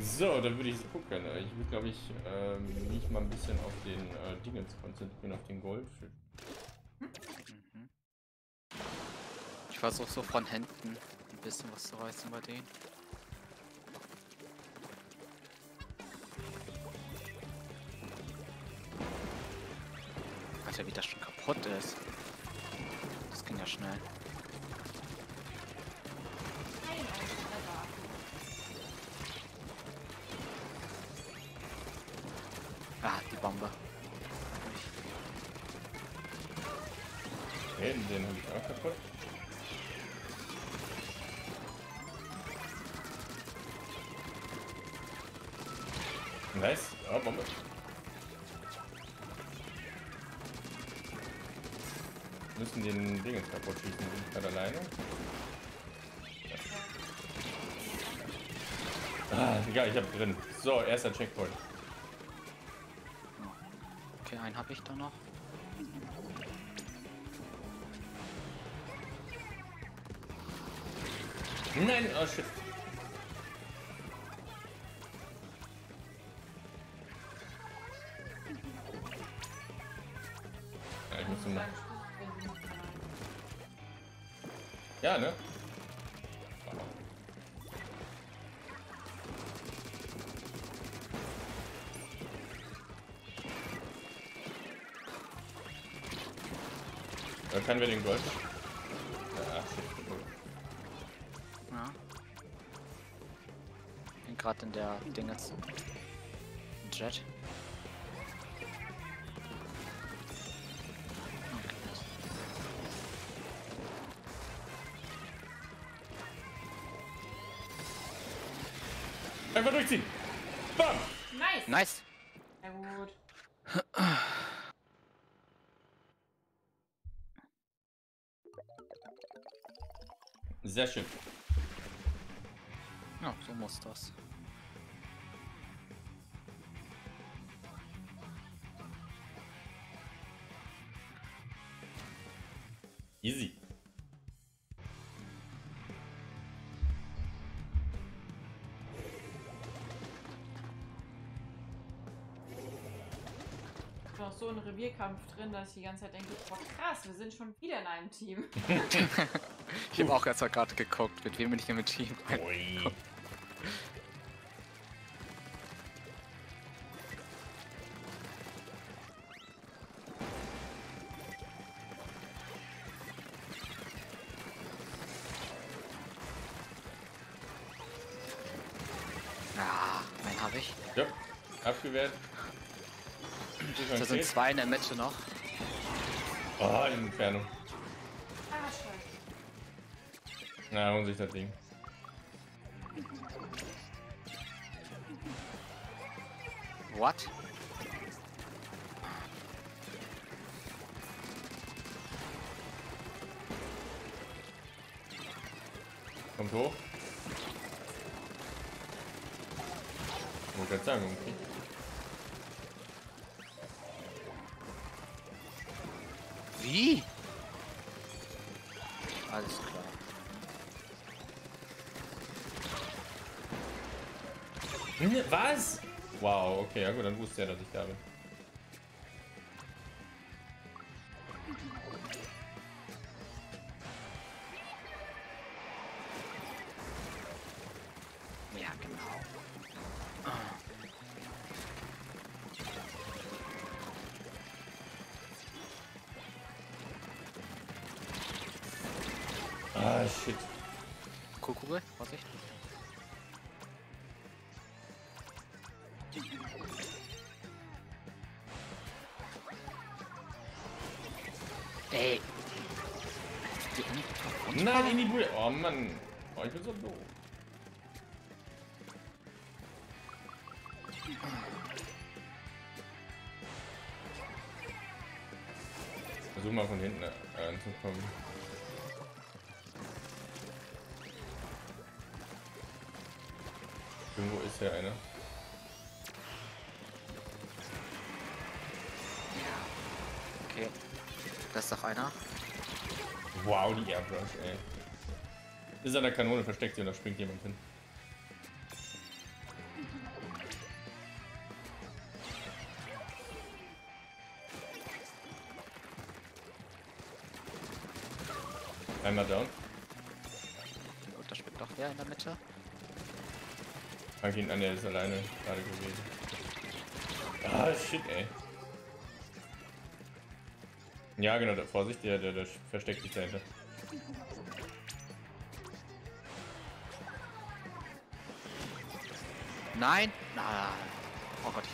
So, dann würde ich gucken. Ich würde, glaube ich, mich mal ein bisschen auf den Dingens konzentrieren, auf den Gold. Mhm. Ich versuche so von hinten ein bisschen was zu reißen bei denen. Alter, wie das schon kaputt ist. Das ging ja schnell. Ah, die Bombe. Okay, den habe ich auch kaputt. Nice. Oh, Bombe. Müssen den Dingens kaputt schießen. Bin ich gerade alleine? Ah, egal, ich hab drin. So, erster Checkpoint. Okay, einen habe ich da noch. Nein, oh shit. Ja, ich muss mal. Ja, ne? Dann können wir den Gold. Ja, shit. Ja. Bin gerade in der Dingens. Jet. Einfach durchziehen. Bam! Nice! Nice! Sehr gut. Sehr schön. Ja, so muss das. Easy. Ich bin auch so ein Revierkampf drin, dass ich die ganze Zeit denke, boah krass, wir sind schon wieder in einem Team. Ich habe auch jetzt gerade geguckt, mit wem bin ich im Team. Ui. Ah, einen habe ich. Ja, abgewehrt. Da sind zwei in der Mitte noch. Oh, in Entfernung. Ah, scheiße. Na, holen sich das Ding. What? Kommt hoch. Ich wollte gerade sagen, okay. Wie? Alles klar. Was? Wow, okay, ja gut, dann wusste er, dass ich da bin. Ja, genau. Ah, shit. Kugel, Vorsicht. Ey. Nein, in die Bude. Oh Mann. Oh, ich bin so doof. Versuch mal von hinten anzukommen. Irgendwo ist hier einer. Okay. Das ist doch einer. Wow, die Airbrush, ey. Ist an der Kanone versteckt sie und da springt jemand hin. Einmal down. Gut, da spielt doch wer in der Mitte. Fang ihn an, der ist alleine gerade gewesen. Ah, shit, ey. Ja, genau, Vorsicht, der versteckt sich dahinter. Nein! Na. Oh Gott.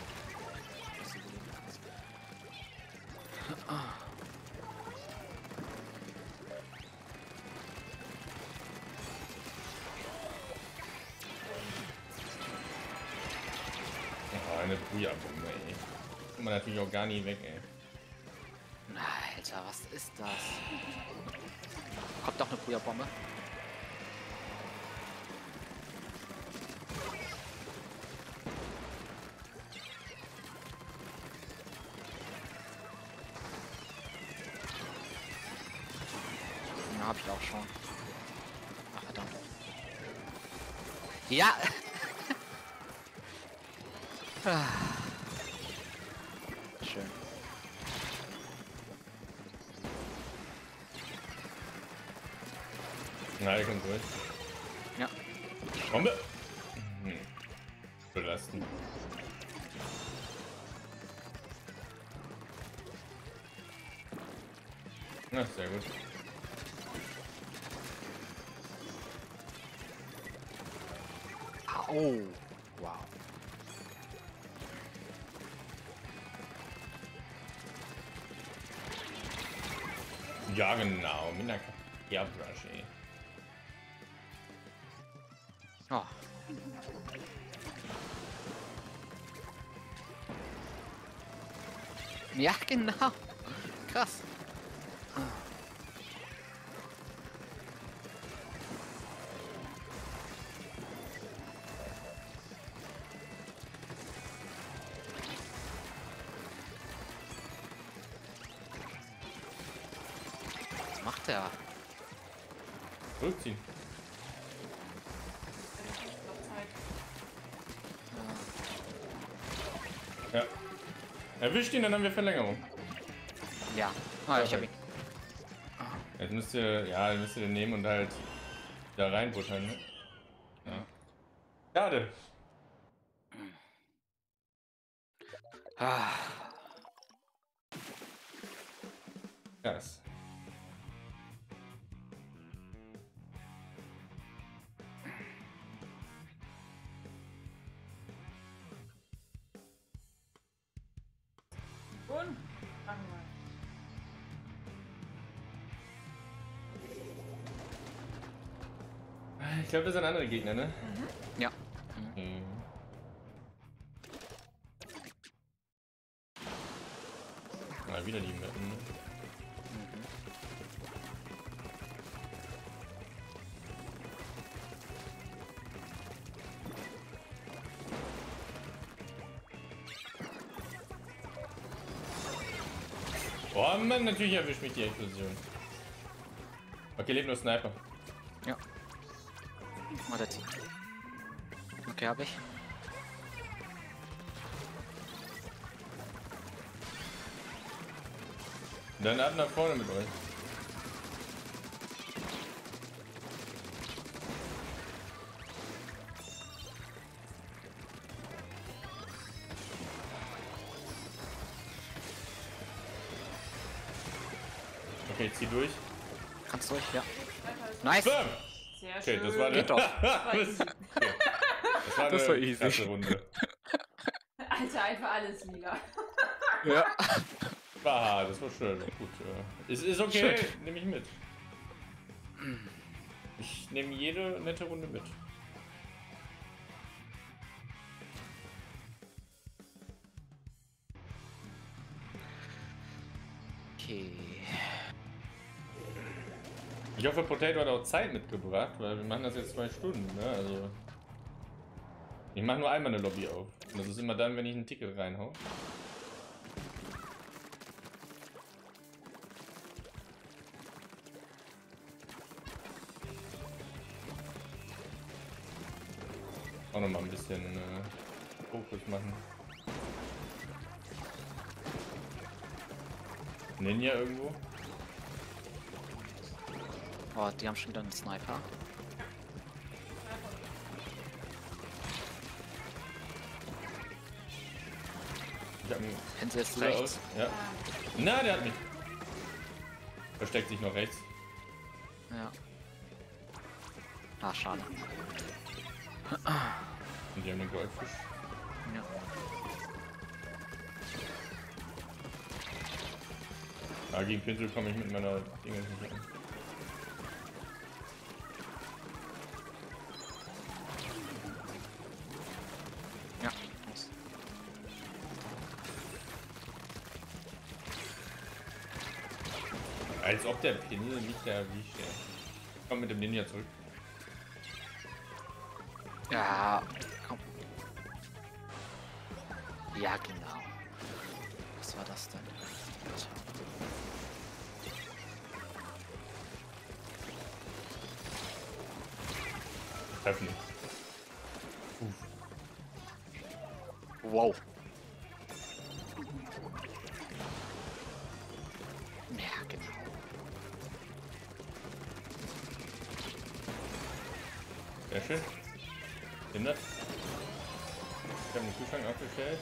Oh, eine Booyah-Bombe, ey. Kommt man natürlich auch gar nie weg, ey. Alter, was ist das? Kommt doch eine Booyah-Bombe. Ja, hab ich auch schon. Ach, verdammt. Ja! Schön. Na, der kommt durch. Ja. Bombe! Belastend. Na, sehr gut. Oh, wow. Ja, genau. Mit einer Airbrush, ey. Oh. Ja, genau. Krass. Was macht der? Zurückziehen. Ja. Erwischt ihn, dann haben wir Verlängerung. Ja. Ah, ich hab ihn. Jetzt müsst ihr, ja, müsst ihr den nehmen und halt da reinbuttern, ne? Ja. Schade. Ah. Krass. Und fangen wir. Ich glaube, das sind andere Gegner, ne? Ja. Mhm. Mal wieder die Mappen, ne? Oh Mann, natürlich erwischt mich die Explosion. Okay, lebt nur Sniper. Ja. Oh, der zieht. Okay, hab ich. Dann ab nach vorne mit euch. Okay, zieh durch. Kannst durch, ja. Nice! Bam! Sehr Okay, schön. das war Geht doch. Das war war eine easy. krasse Runde. Alter, einfach alles wieder. Ja. War hart, das war schön. Gut, ist okay, nehme ich mit. Ich nehme jede nette Runde mit. Okay. Ich hoffe, Potato hat auch Zeit mitgebracht, weil wir machen das jetzt 2 Stunden, ne? Also. Ich mache nur einmal eine Lobby auf. Und das ist immer dann, wenn ich ein Ticket reinhau. Auch noch mal ein bisschen Fokus machen. Ninja irgendwo? Oh, die haben schon wieder einen Sniper. Ich hab einen Hänsel ist Cooler rechts. aus. Ja. Na, der hat mich. Versteckt sich noch rechts. Ja. Ah, schade. Und die haben den Goldfisch. Ja. Ah, gegen Pinsel komme ich mit meiner Dinge nicht an. Ja. Los. Als ob der Pinsel nicht da erwischt. Komm mit dem Ninja zurück. Ja, komm. Ja, genau. Was war das denn? Treffen nicht. Wow. Ja, genau. Sehr schön. Hindert. Ich habe den Kühlschrank abgestellt.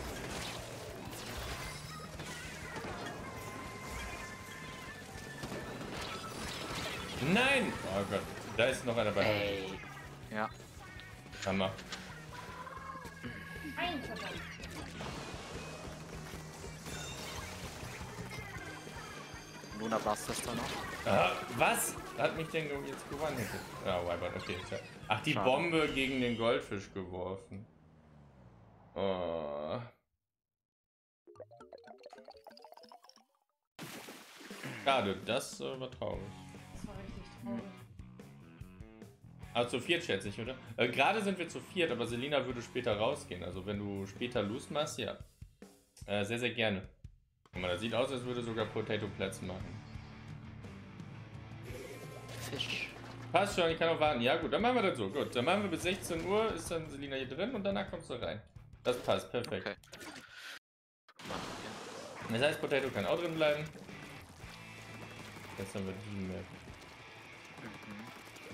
Nein! Oh Gott, da ist noch einer bei. Ey. Ja. Hammer. Nein, verdammt. Luna Blast ist da noch. Ah, was hat mich denn jetzt gewandelt? Ah, Wybert, okay. Ach, die Schade. Bombe gegen den Goldfisch geworfen. Oh. Schade, das war traurig. Das war richtig traurig. Aber zu viert schätze ich, oder? Gerade sind wir zu viert, aber Selina würde später rausgehen. Also wenn du später Loose machst, ja. Sehr, sehr gerne. Guck mal, das sieht aus, als würde sogar Potato Platz machen. Fisch. Passt schon, ich kann auch warten. Ja gut, dann machen wir das so. Gut, dann machen wir bis 16 Uhr, ist dann Selina hier drin und danach kommst du rein. Das passt, perfekt. Okay. Das heißt, Potato kann auch drin bleiben. Jetzt haben wir die Map. Mhm.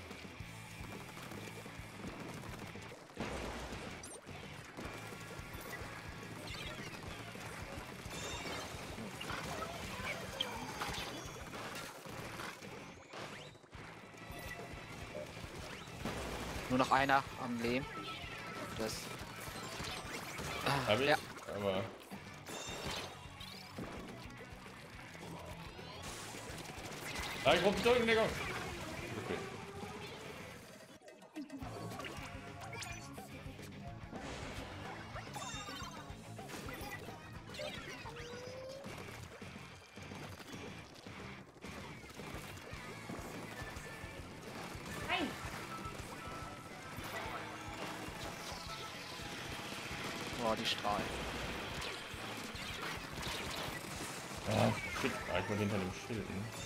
Nur noch einer am Leben. Das. Hab ich, Ja. aber. Ah, ich rufe drücken, Digga! Okay. Nein! Boah, die Strahlen. Ah, shit. Ah, ich wollte hinter dem Schild.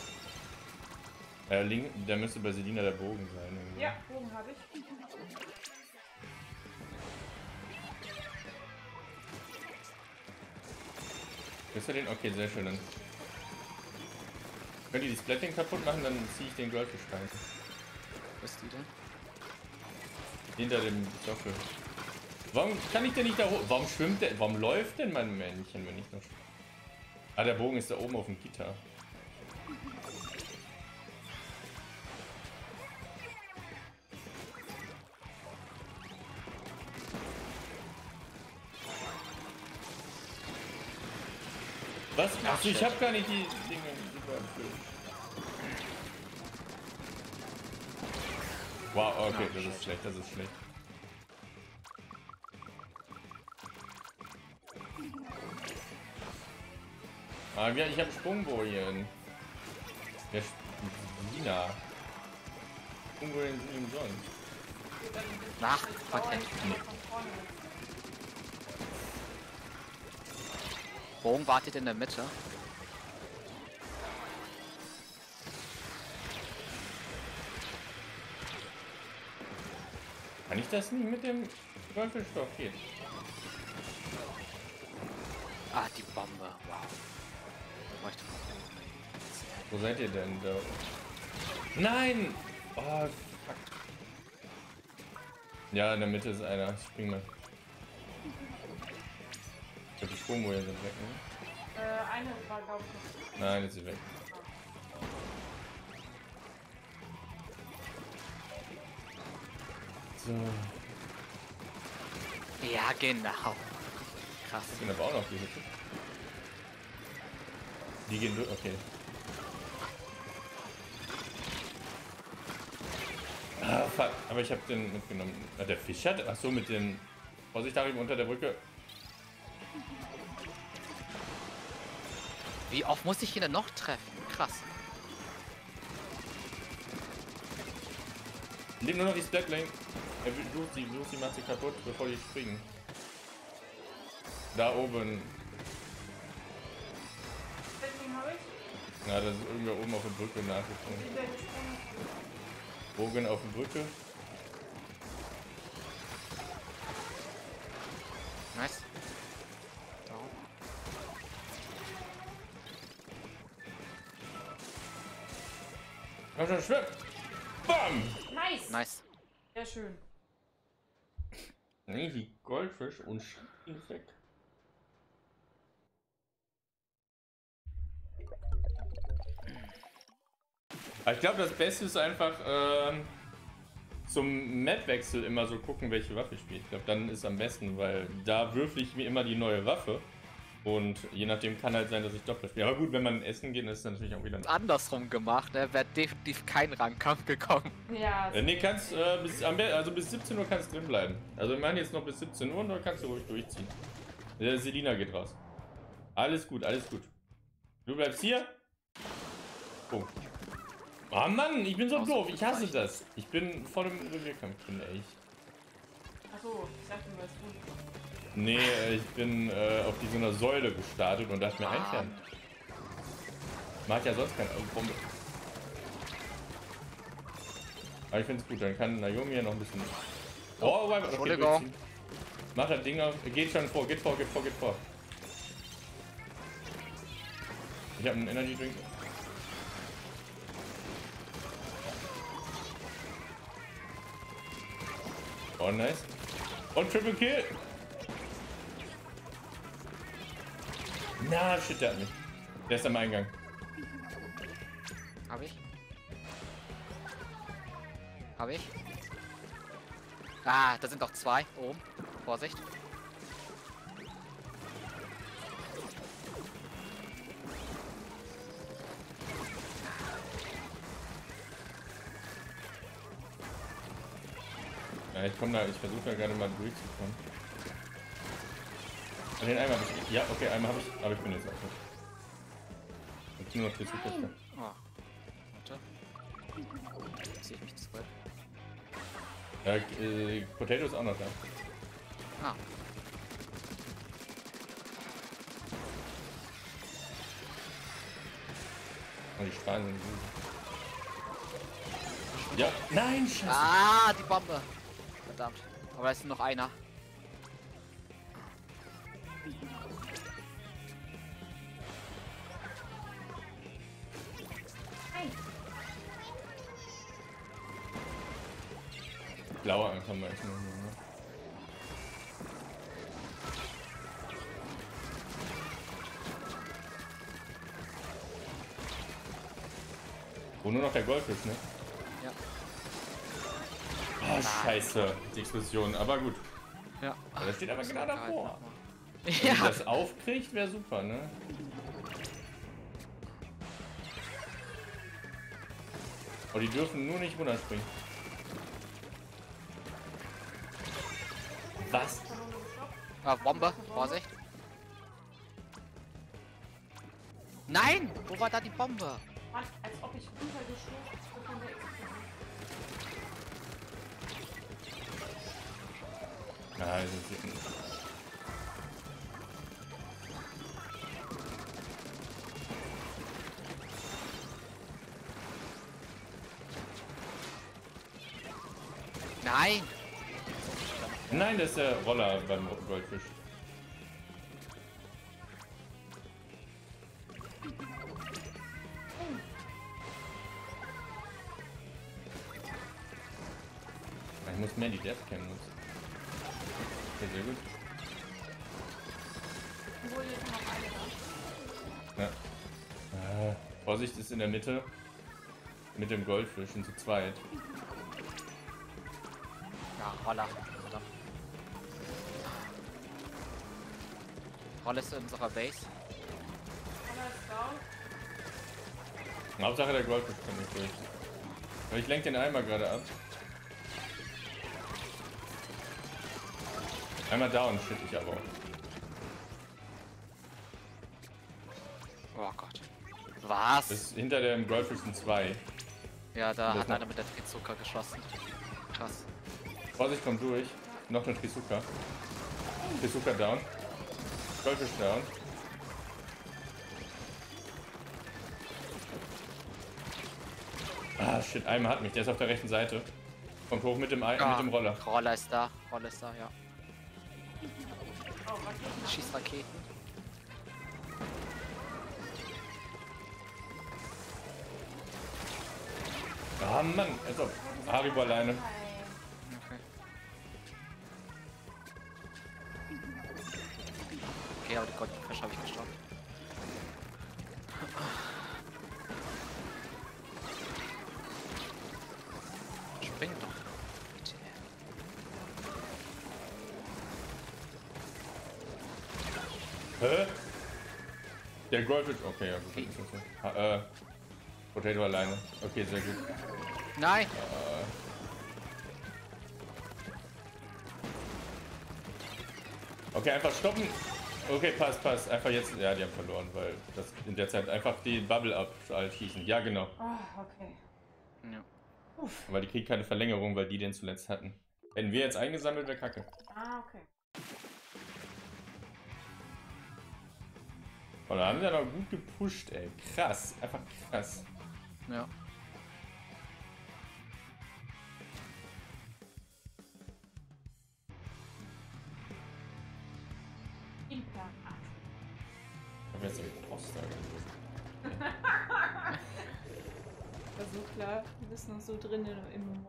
Link, da müsste bei Selina der Bogen sein. Irgendwie. Ja, Bogen habe ich. Ist er den? Okay, sehr schön. Dann könnt ihr die Splatting kaputt machen, dann ziehe ich den Goldfisch rein. Was ist die denn? Hinter dem Sockel. Warum kann ich denn nicht da hoch? Warum schwimmt der? Warum läuft denn mein Männchen, wenn ich noch. Ah, der Bogen ist da oben auf dem Gitter. Was? Achso, ich hab gar nicht die Dinge. Wow, okay, das ist schlecht, das ist schlecht. Ah, ja, ich habe Sprungbojen. Der Selina. Sprungbojen sind ihm sonst. Ach, Dauert Patent. nicht mehr von vorne. Bogen wartet in der Mitte. Kann ich das nicht mit dem Goldfischstoff? Geht. Ah, die Bombe. Wow. Da war ich doch. Wo seid ihr denn da? Nein! Oh, fuck. Ja, in der Mitte ist einer. Ich spring mal. Ich glaube, die Stromwellen sind weg, ne? Eine war, glaube ich, noch. Nein, ist sie weg. So. Ja, genau. Krass. Das sind aber auch noch die Hütte. Die gehen durch, okay. Ah, fuck. Aber ich habe den mitgenommen. Ah, der Fisch hat. Achso, mit den. Vorsicht, Harry, unter der Brücke. Wie oft muss ich ihn denn noch treffen? Krass. Leben nur noch die Splatling. Er sucht sie, macht sie kaputt, bevor die springen. Da oben. Deswegen habe ich. Na, das ist irgendwer oben auf der Brücke nachgesprungen. Wieder gesprungen. Bogen auf der Brücke. Nice. Down. Komm schon, schwimm! Bam! Nice! Nice. Sehr schön. Nee, die Goldfisch und ihn weg. Aber ich glaube, das Beste ist einfach zum Mapwechsel immer so gucken, welche Waffe ich spiele. Ich glaube, dann ist am besten, weil da würfel ich mir immer die neue Waffe. Und je nachdem kann halt sein, dass ich doppelt spiele. Aber gut, wenn man essen geht, ist das natürlich auch wieder. Andersrum gemacht, ne? Wäre definitiv kein Rangkampf gekommen. Ja. Nee, kannst bis 17 Uhr kannst drin bleiben. Also wir machen jetzt noch bis 17 Uhr und dann kannst du ruhig durchziehen. Selina geht raus. Alles gut, alles gut. Du bleibst hier. Oh. Oh Mann, ich bin so doof. Ich hasse das. Ich bin voll im Revierkampf drin, ey. Achso, ich dachte, du warst gut. Nee, ich bin auf so einer Säule gestartet und dachte mir entfernen. Mag ja sonst keine Bombe. Aber ich finde es gut, dann kann Naomi ja noch ein bisschen. Oh, okay, Entschuldigung. Mach das Ding auf. Geht schon vor, geht vor. Ich habe einen Energy Drink. Oh, nice. Und Triple Kill. Na, shit, der hat mich. Der ist am Eingang. Hab ich? Hab ich? Ah, da sind doch zwei oben. Vorsicht. Ja, ich komme da, ich versuche da gerade mal durchzukommen. Und den einmal habe ich. Ja, okay, einmal habe ich, aber ich bin jetzt auch nicht. Jetzt nur noch für Zukunft. Oh. Warte. Sehe ich mich zurück. Potato ist auch noch da. Ah. Und die Spanien sind gut. Ja, nein, scheiße. Ah, die Bombe. Verdammt. Aber da ist noch einer. Blauer einfach mal. Ich nur, ne? Wo nur noch der Goldfisch, ne? Ja. Oh, scheiße. Die Explosion, aber gut. Ja. Ja, der steht aber genau davor. Wenn Ja. das aufkriegt, wäre super, ne? Oh, die dürfen nur nicht runterspringen. Was? Ah, Bombe. Vorsicht. Nein! Wo war da die Bombe? Mann, als ob ich runtergeschluckt von der Explosion. Ah, das ist nicht. Nein! Nein, das ist der Roller beim Goldfisch. Ich muss mehr die Deathcam nutzen. Okay, sehr gut. Obwohl, jetzt noch eine da. Ja. Vorsicht ist in der Mitte. Mit dem Goldfisch sind zu zweit. Ja, Roller. Roller ist in unserer Base. Einer ist down. Hauptsache der Goldfisch kommt nicht durch. Aber ich lenke den Eimer gerade ab. Einmal down, shit ich aber auch. Oh Gott. Was? Das ist hinter dem Goldfisch sind zwei. Ja, da Das hat noch- einer mit der Trizuka geschossen. Krass. Vorsicht, kommt durch. Noch eine Trizuka. Trizuka down. Goldfisch down. Ah, shit, Eimer hat mich. Der ist auf der rechten Seite. Kommt hoch mit dem Roller. Roller ist da, ja. Oh, Raketen. Schießt Raketen. Ah, Mann. Also, Haribo alleine. Nein. Okay. Okay, aber die Goldfisch habe ich gestoppt. Spring doch. Bitte. Hä? Der Goldfisch. Okay, ja, gut. Ist okay. Potato alleine. Okay, sehr gut. Nein! Okay, einfach stoppen. Okay, passt. Einfach jetzt. Ja, die haben verloren, weil das in der Zeit einfach die Bubble abschießen. Ja, genau. Oh, okay. Ja. Uff. Weil die kriegen keine Verlängerung, weil die den zuletzt hatten. Hätten wir jetzt eingesammelt, wäre kacke. Ah, okay. Und da haben sie aber gut gepusht, ey. Krass. Einfach krass. Ja. Imper. Ich hab jetzt den Poster gelöst. War so klar. Du bist noch so drin im.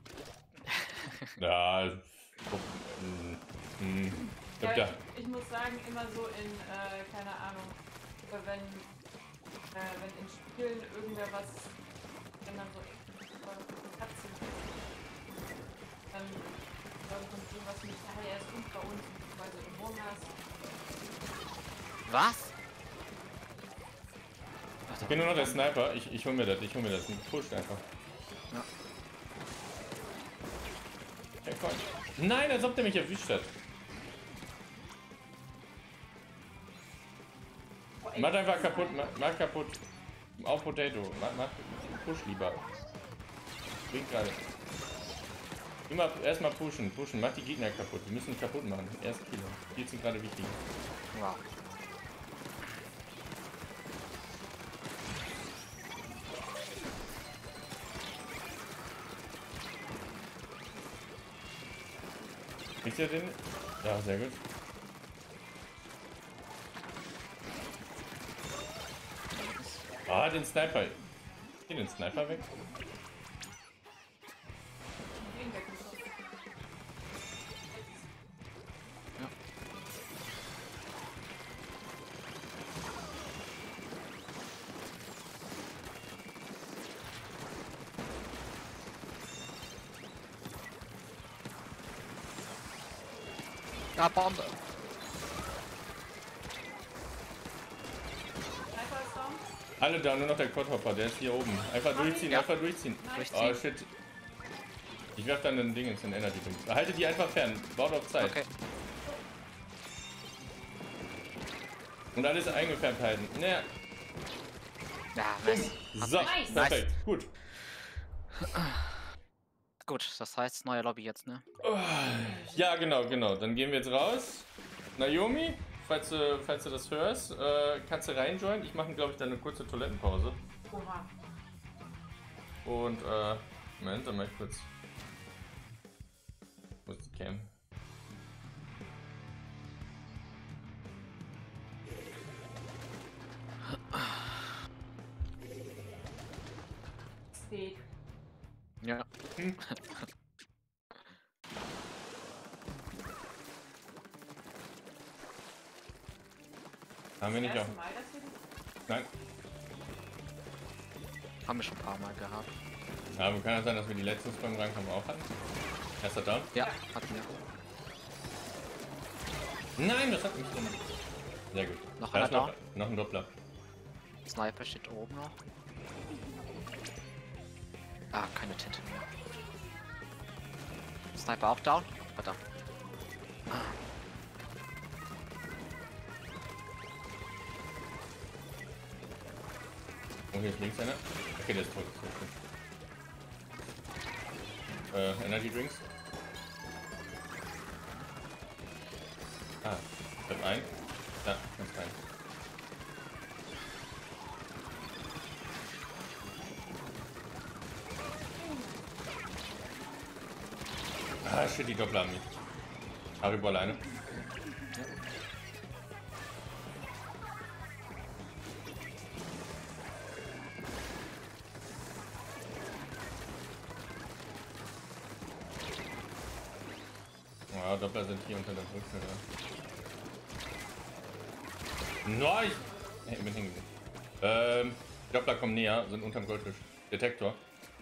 Ja, Ja, ich muss sagen, immer so in, keine Ahnung, wenn in Spielen irgendwer was, wenn dann so Katzen, dann kommt irgendwas mit, er ist unter uns, weil du im Wurm hast. Was? Ich bin nur noch der Sniper. Ich hol mir das. Pusht einfach. Ja. Okay, komm. Nein, als ob der mich erwischt hat. Oh, ey, Mach einfach kaputt. Mach kaputt. Auf Potato. Mach push lieber. Bringt gerade. Immer erstmal pushen. Mach die Gegner kaputt. Wir müssen kaputt machen. Erst Kilo. Die sind gerade wichtig. Wow. Kriegt ihr den? Ja, sehr gut. Ah, den Sniper. Geh den Sniper weg. den weggeschossen. Ja. Ah, Bombe. Sniper ist down. Alle da, nur noch der Quadhopper, der ist hier oben. Einfach durchziehen, Ja. einfach durchziehen. Durchziehen. Oh shit. Ich werf dann ein Ding ins Energy Drink. Haltet die einfach fern, baut auf Zeit. Okay. Und alles eingefärbt halten. Naja. Ja, nice. So, Nice. perfekt. Gut. Gut, das heißt neue Lobby jetzt, ne? Ja, genau. Dann gehen wir jetzt raus. Naomi, falls du das hörst, kannst du reinjoinen. Ich mache, glaube ich, dann eine kurze Toilettenpause. Oha. Und, Moment, dann mach ich kurz. Wo ist die Cam? Steak. Ja. Haben wir nicht auch. Das erste Mal, dass wir das Nein. Haben wir schon ein paar Mal gehabt. Ja, aber kann ja sein, dass wir die letzten beim Reinkommen auch hatten. Erster Down. Ja, hatten wir. Nein, das hat mich drin. Sehr gut. Noch Da einer ist down. noch ein Doppler. Sniper steht oben noch. Ah, keine Tinte mehr. Sniper auch down. Verdammt. Oh, hier ist links einer. Okay, der ist tot. Energy Drinks. Ah, ich hab einen. Ja, ganz rein. Ah, shit, die Doppler haben mich. Haribo alleine. Ja, Doppler sind hier unter der Brücke. Nein! Ich bin hingegangen. Doppler kommen näher, sind unterm Goldfisch. Detektor.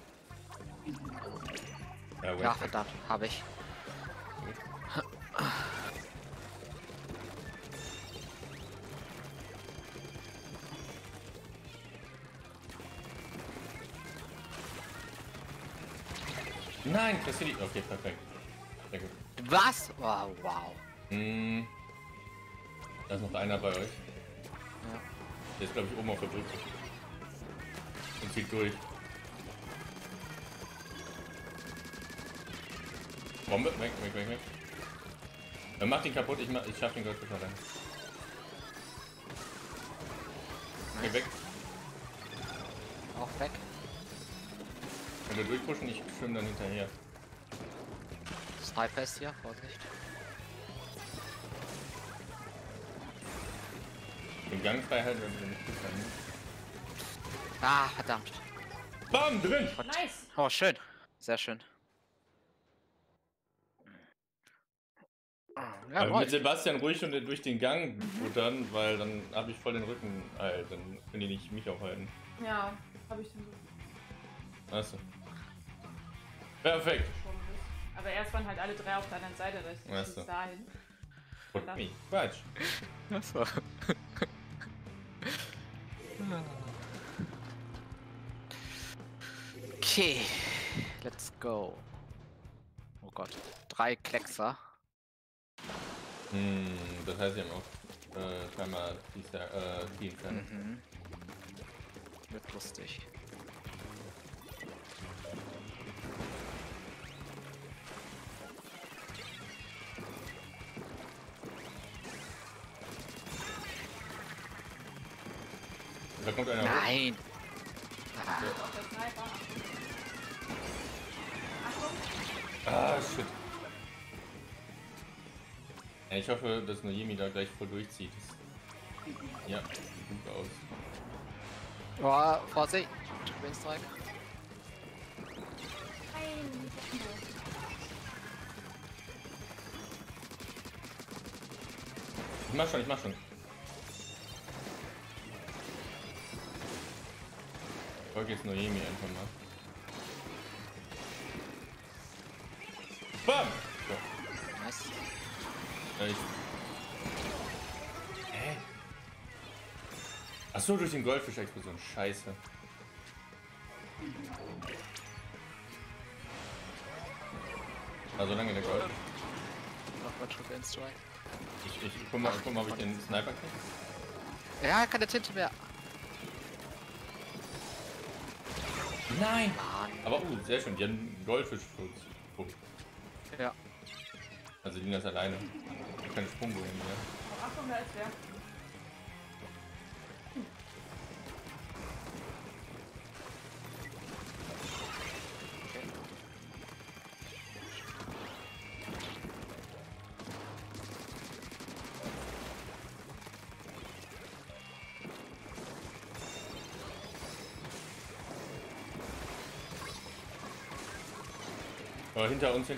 Ja, Ja, verdammt, habe ich. Nein, das ist die. Okay, perfekt. Sehr gut. Was? Oh, wow. Da ist noch einer bei euch. Ja. Der ist, glaube ich, oben auf der Brücke. Und zieht durch. Bombe, weg. Mach den kaputt, ich schaff den Goldfisch rein. Geh weg. Auch weg. Wenn wir durchpushen, ich schwimme dann hinterher. Sniper ist hier, Vorsicht. Den Gang frei halten, wenn wir nicht gut haben. Ah, verdammt. Bam, drin! Nice! Oh, schön. Sehr schön. Ja, Aber mit läuft. Sebastian ruhig und durch den Gang futtern, weil dann habe ich voll den Rücken. Dann können die nicht mich aufhalten. Ja, habe ich dann so Achso. Perfekt. geschoben. Aber erst waren halt alle drei auf der anderen Seite, da ist Ach bis so. dahin. Put me. Quatsch. Achso. Okay, let's go. Oh Gott, 3 Kleckser. Das heißt, sie haben auch scheinbar die Inferno. Mhm. Wird lustig. Da kommt einer hoch. Nein! Ah, Auf der Sniper. Achtung! Ah, shit. Ja, ich hoffe, dass Noemi da gleich voll durchzieht. Ja, sieht gut aus. oh, Vorsicht! Windstrike. Nein, Ich mach schon. Ich folge jetzt Noemi einfach mal. Bam! So. Nice. Hä? Achso, durch den Goldfisch-Explosion. Scheiße. Also lange der Gold. Noch mal Triple Windstrike. Ich guck mal, ob ich den Sniper kriege. Ja, keine Tinte mehr. Nein! Mann. Aber sehr schön, die haben einen Goldfischschutz. Punkt. Ja. Also die ist alleine. Keine Sprungbogen mehr. Oh, Achtung, da ist wer. Aber hinter uns.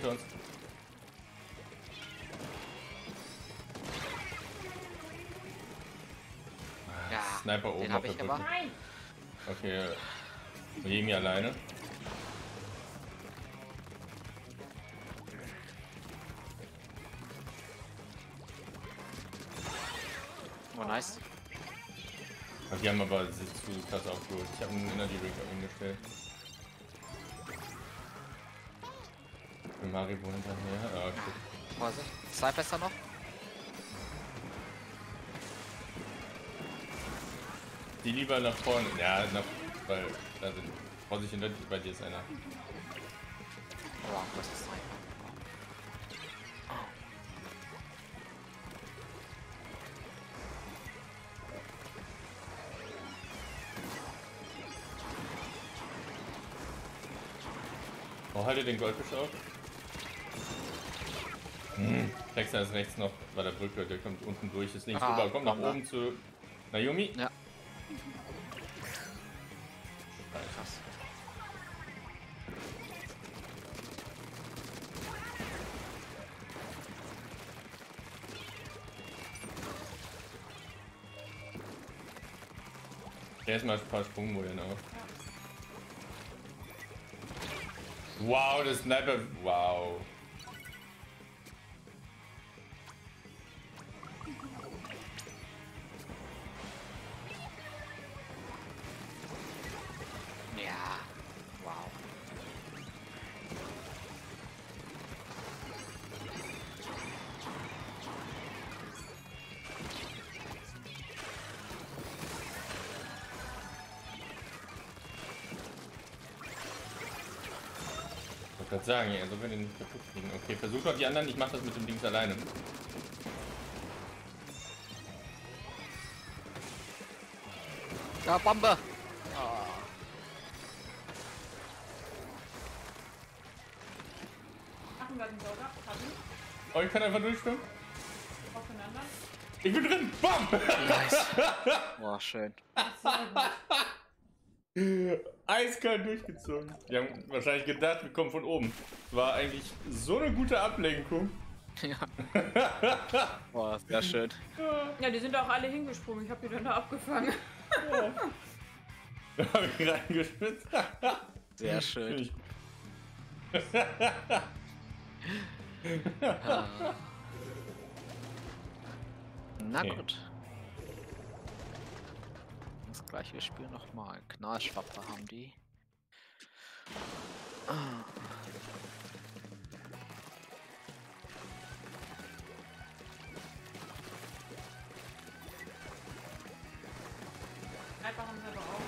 Sniper oben Den auf hab der ich Brücke. aber. Nein! Okay, Jemi alleine. Oh, nice. Ach, die haben aber sich zu krass aufgeholt. Ich habe einen Energy Drink umgestellt. Für Maribo hinterher. Ah, okay. Vorsicht. Zwei besser noch. Die lieber nach vorne. Ja, weil da sind. Vorsicht, hinter bei dir ist einer. Oh, das ist Sniper. Oh, halte den Goldfisch auf. Texter ist rechts noch bei der Brücke, der kommt unten durch, ist links rüber, kommt nach Bomber. oben zu Naomi. Ja. Krass. Der ist mal ein paar Sprungmodelle auf. Wow, das Sniper. Wow. Ja. Wow. Ich wollte gerade sagen, ja, so wir den nicht kaputt kriegen. Okay, versuch doch die anderen, ich mach das mit dem Dings alleine. Ja, Bombe. Machen wir den Sauger. Hatten. Oh, ich kann einfach durchschwimmen. Aufeinander. Ich bin drin! Bam! Nice. Boah, schön. Sehr gut. Eiskalt durchgezogen. Die haben wahrscheinlich gedacht, wir kommen von oben. War eigentlich so eine gute Ablenkung. Ja. Boah, sehr schön. Ja, die sind auch alle hingesprungen. Ich habe die dann da abgefangen. Da habe ich reingeschmissen. Sehr schön. Ich- Na Okay. gut. Das gleiche Spiel nochmal. Knallschwappe haben die. Einfach haben sie aber auch.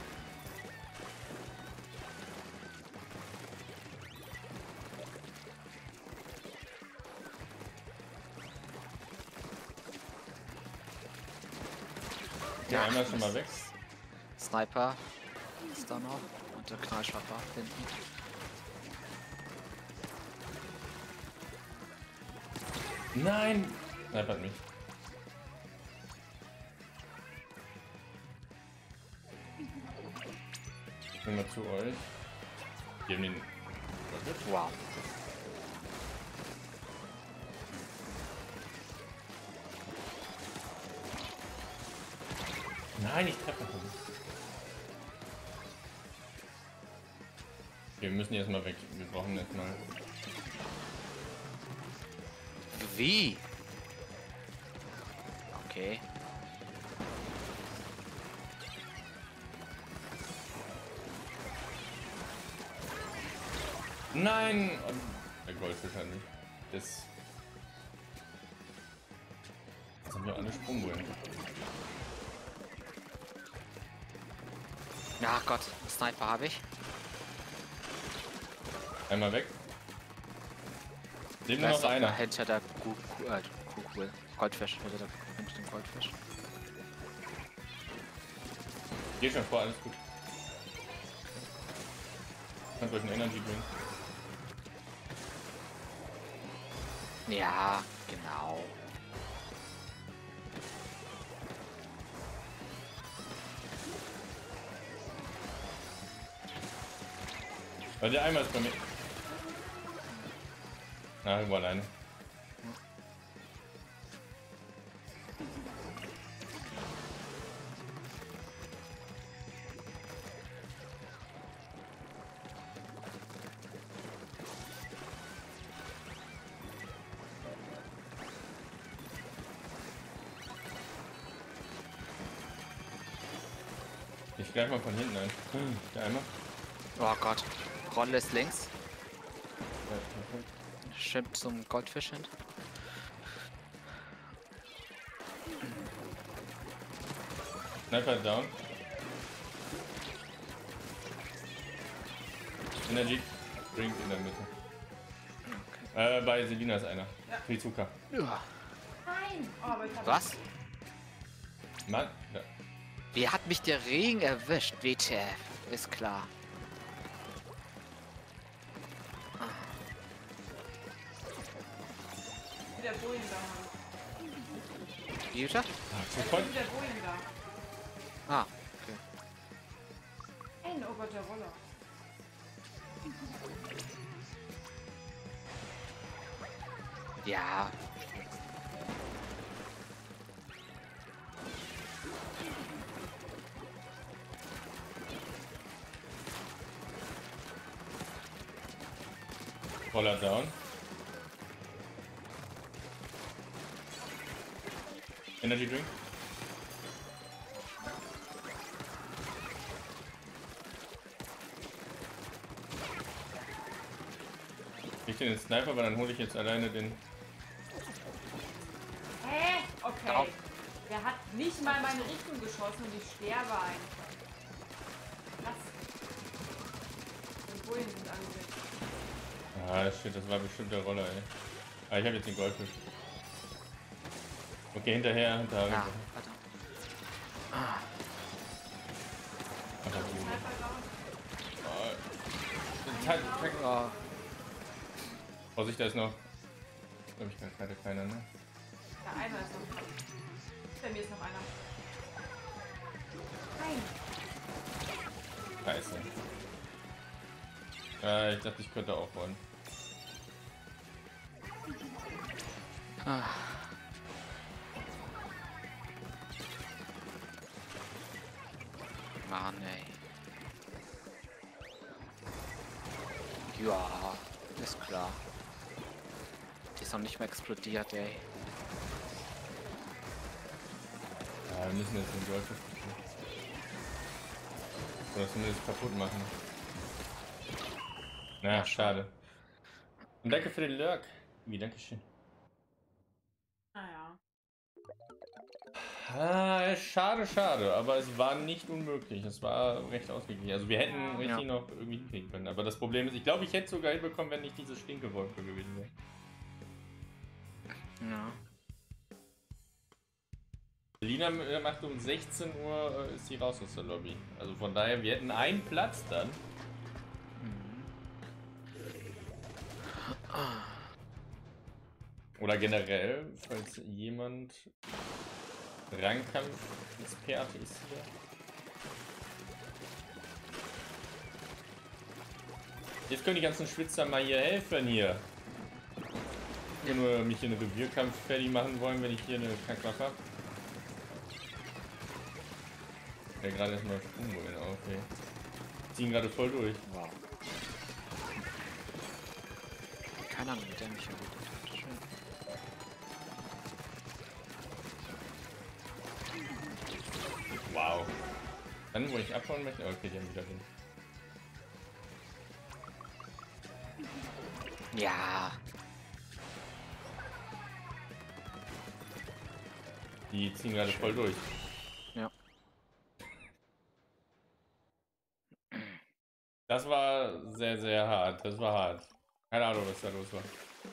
Ja, einmal schon mal weg. Sniper ist da noch. Und der Knallschwappe hinten. Nein! Snipert mich. Ich bin mal zu euch. Die haben den. Wow. Nein, ich treffe nicht. Okay, wir müssen erstmal weg. Wir brauchen erstmal. Wie? Okay. Nein! Und der Goldfisch hat nicht. Das. Jetzt haben wir alle Sprungwellen. Ja Gott, Sniper habe ich. Einmal weg. Lebt Da nur ist noch doch einer. hinter der Kugel. Goldfisch, hinter dem Goldfisch. Geh schon vor, alles gut. Könnt euch einen Energy bringen. Ja, genau. Weil der Eimer ist bei mir. Na, irgendwo alleine. Ich greif mal von hinten ein. Der einmal. Oh Gott. Rolle ist links. Ja, perfekt. Schwimmt zum Goldfisch hin. Sniper down. Energy Drink in der Mitte. Bei Selina ist einer. Ja. Trizuka. Ja. Nein! Oh, aber ich hab Was? Mann. Ja. Wie hat mich der Regen erwischt? WTF. Ist klar. wieder Boeing da. Wie bitte? Sofort. Wieder Boeing da. Ah, okay. Nein, oh Gott, der Roller. Ja. Roller down. Energy Drink. Ich den Sniper, aber dann hole ich jetzt alleine den. Hä? Okay. Au. Der hat nicht mal meine Richtung geschossen und ich sterbe einfach. Was? Die Bullen sind angesetzt. Ah, shit, das war bestimmt der Roller, ey. Ah, ich habe jetzt den Goldfisch. Okay, hinterher, da. Ja, warte. Ah, Ach, da oben. Sniper down. oh. Vorsicht, da ist noch. Glaube ich gerade keiner, ne? Ja, einer ist noch dran. Bei mir ist noch einer. Nein. Scheiße. Ich dachte, ich könnte auch wollen. Ah. Mann, ey. Ja, ist klar. Die ist noch nicht mehr explodiert, ey. Ja, wir müssen jetzt den Goldfisch bekommen. Oder zumindest kaputt machen. Na, Ja, schade. Und danke für den Lurk. Wie, dankeschön. Naja. Ah, schade, schade, aber es war nicht unmöglich. Es war recht ausgeglichen. Also wir hätten Ja. richtig Ja. noch irgendwie hinkriegen können. Aber das Problem ist, ich glaube, ich hätte sogar hinbekommen, wenn nicht diese Stinkewolke gewesen wäre. Ja. Lina macht um 16 Uhr ist sie raus aus der Lobby. Also von daher, wir hätten einen Platz dann. Oder generell, falls jemand Rangkampf-Experte ist hier. Jetzt können die ganzen Schwitzer mal hier helfen hier. Wenn nur mich in einen Revierkampf fertig machen wollen, wenn ich hier eine Kackwaffe habe. Ja, gerade erstmal Sprungbogen auf, okay. Ziehen gerade voll durch. Wow. Keine Ahnung, mit der mich erholt hat. Schön. Wow. Dann, wo ich abhauen möchte. Okay, die haben wieder hin. Ja. Die ziehen gerade voll durch. Ja. Das war sehr, sehr hart. Das war hart. Keine Ahnung, was da los war.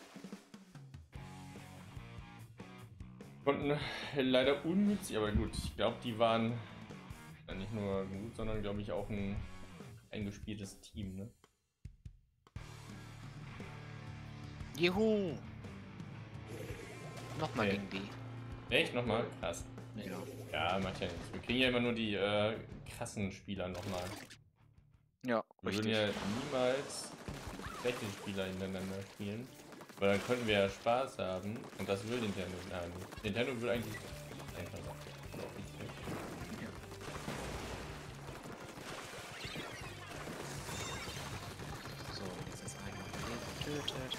Konnten leider unnützig, aber gut, ich glaube, die waren ja nicht nur gut, sondern glaube ich auch ein eingespieltes Team, ne? Juhu. Nochmal Okay. gegen die. Echt? Nochmal? Krass. Ja. Ja, macht ja nichts. Wir kriegen ja immer nur die krassen Spieler nochmal. Ja, Wir würden richtig. ja niemals schlechte Spieler hintereinander spielen. Weil dann könnten wir ja Spaß haben. Und das will Nintendo. Nein, Nintendo will eigentlich einfach sein. So, jetzt ist einer getötet.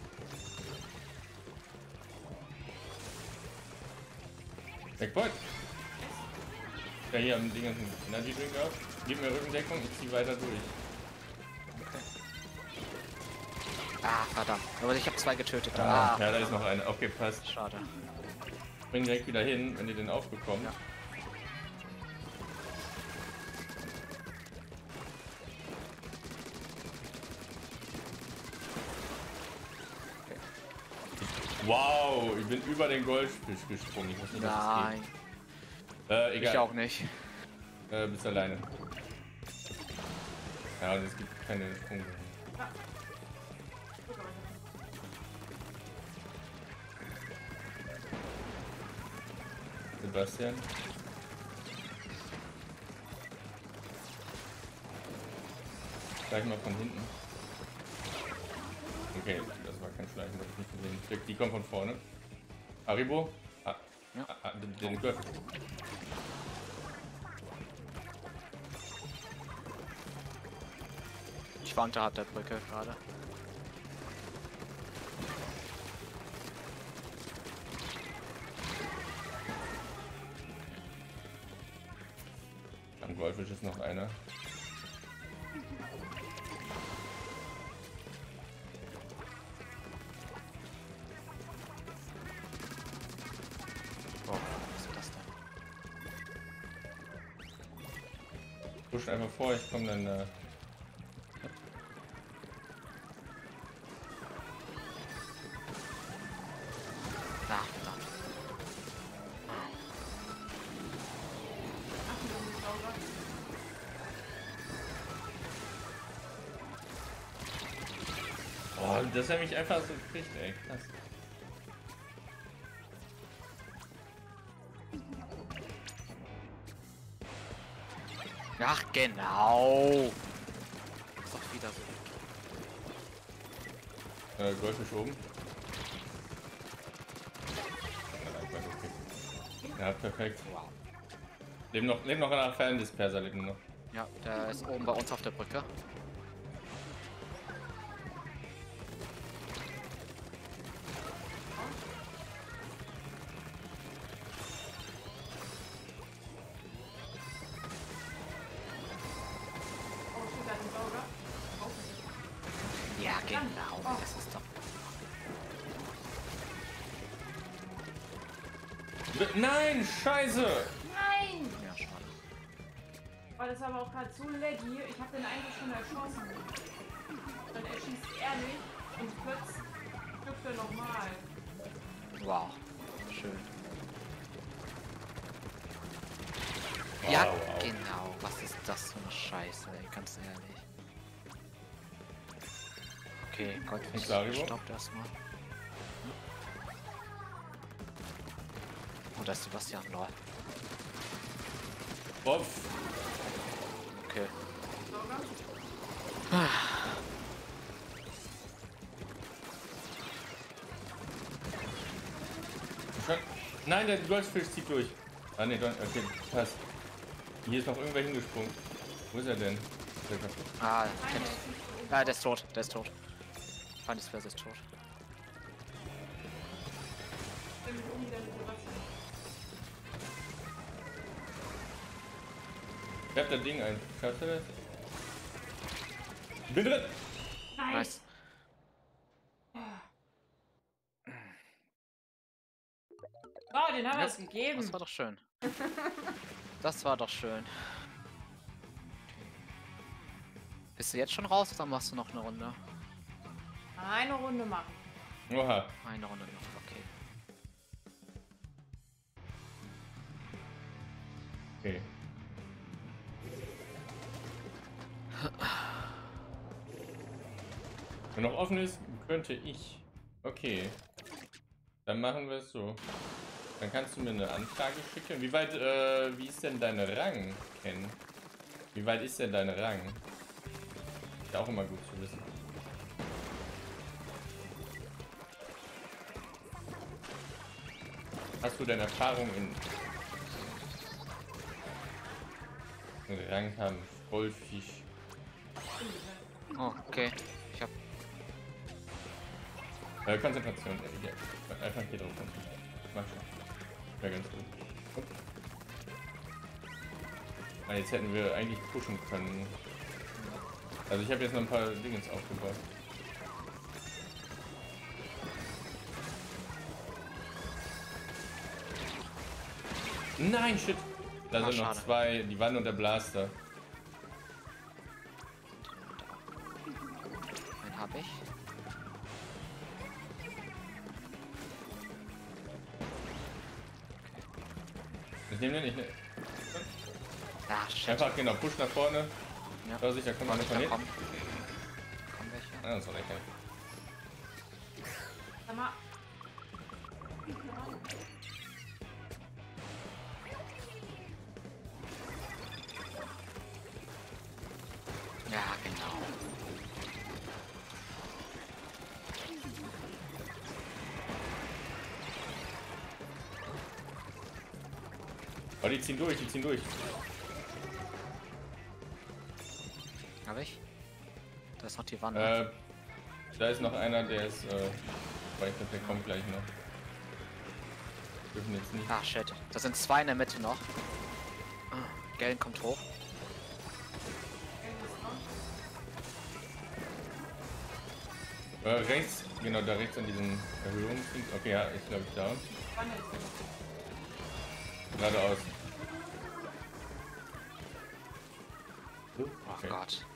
Backpoint! Ja, hier am Ding ist ein Energy Drink auf. Gib mir Rückendeckung, ich zieh weiter durch. Ah, verdammt. Aber ich habe 2 getötet. Ja, da ist noch eine. Okay, passt. Schade. Spring direkt wieder hin, wenn ihr den aufbekommt. Ja. Wow, ich bin über den Goldfisch gesprungen. Ich weiß nicht, was das Nein, geht. Egal. ich auch nicht. Bist alleine. Ja, und es gibt keine Sprung. Sebastian. Gleich mal von hinten. Okay, das war kein Schleichen, das ich nicht gesehen. Die kommt von vorne. Haribo? Ah, Ja. Den gehört. Ich war unterhalb der Brücke gerade. Am Goldfisch ist noch einer. Oh, was ist das denn? Push einfach vor, ich komme dann. Ach, verdammt. Oh, dass er mich einfach so kriegt, ey. Krass. Ach, genau. Ist doch wieder so. Goldfisch oben. Ja, perfekt. Wow. Leben noch einer Fernendisperser, leben noch. Ja, der ist oben bei uns auf der Brücke. Ja, genau. Das ist doch. Nein, Scheiße! Nein! Ja, schade. Weil das war aber auch gerade so laggy. Ich habe den eigentlich schon erschossen. Dann erschießt er mich und plötzlich stirbt er nochmal. Wow. Schön. Wow, Ja, wow. genau. Was ist das für eine Scheiße, ey, ganz ehrlich. Okay, Goldfisch stoppt erstmal. Oh, da ist Sebastian, lol. Boff. Okay. Nein, der Goldfisch zieht durch. Ah ne, okay, passt. Hier ist noch irgendwer hingesprungen. Wo ist er denn? Ist der kaputt? Ah, der ist tot, der ist tot. Feindesverse ist tot. Ich hab das Ding ein. Schaffst du das? Ich bin drin! Nice. Oh, den haben wir es gegeben. Das war doch schön. Das war doch schön. Bist du jetzt schon raus oder machst du noch eine Runde? Eine Runde machen. Oha. Eine Runde noch, okay. Okay. Wenn noch offen ist, könnte ich. Okay. Dann machen wir es so. Dann kannst du mir eine Anfrage schicken. Wie ist denn dein Rang, Ken? Wie weit ist denn dein Rang? Ist ja auch immer gut zu wissen. Hast du denn Erfahrung in Rang haben? Goldfisch. Oh, okay. Ich hab. Konzentration. Ja. Einfach hier drauf konzentrieren. Mach schon. Wäre ganz gut. Jetzt hätten wir eigentlich pushen können. Also ich habe jetzt noch ein paar Dinge aufgebaut. Nein, shit. Da sind noch schade. zwei, die Wanne und der Blaster. Den habe ich. Ich nehme den, Ah, shit. einfach genau, push nach vorne. Ja. Vorsicht, da kommt einer von Da hinten. kommen welche. Ah, das war lecker. Sag mal. Ja, genau. Oh, die ziehen durch, die ziehen durch. Habe ich? Da ist noch die Wanne. Da ist noch einer, der ist, weil ich glaube, der kommt gleich noch. Dürfen jetzt nicht. Ah, shit. Da sind zwei in der Mitte noch. Ah, Galen kommt hoch. Rechts, genau, da rechts an diesen Erhöhungen. Okay, ja, ist glaube ich da. Wanne ist Geradeaus. Oh Okay. Gott.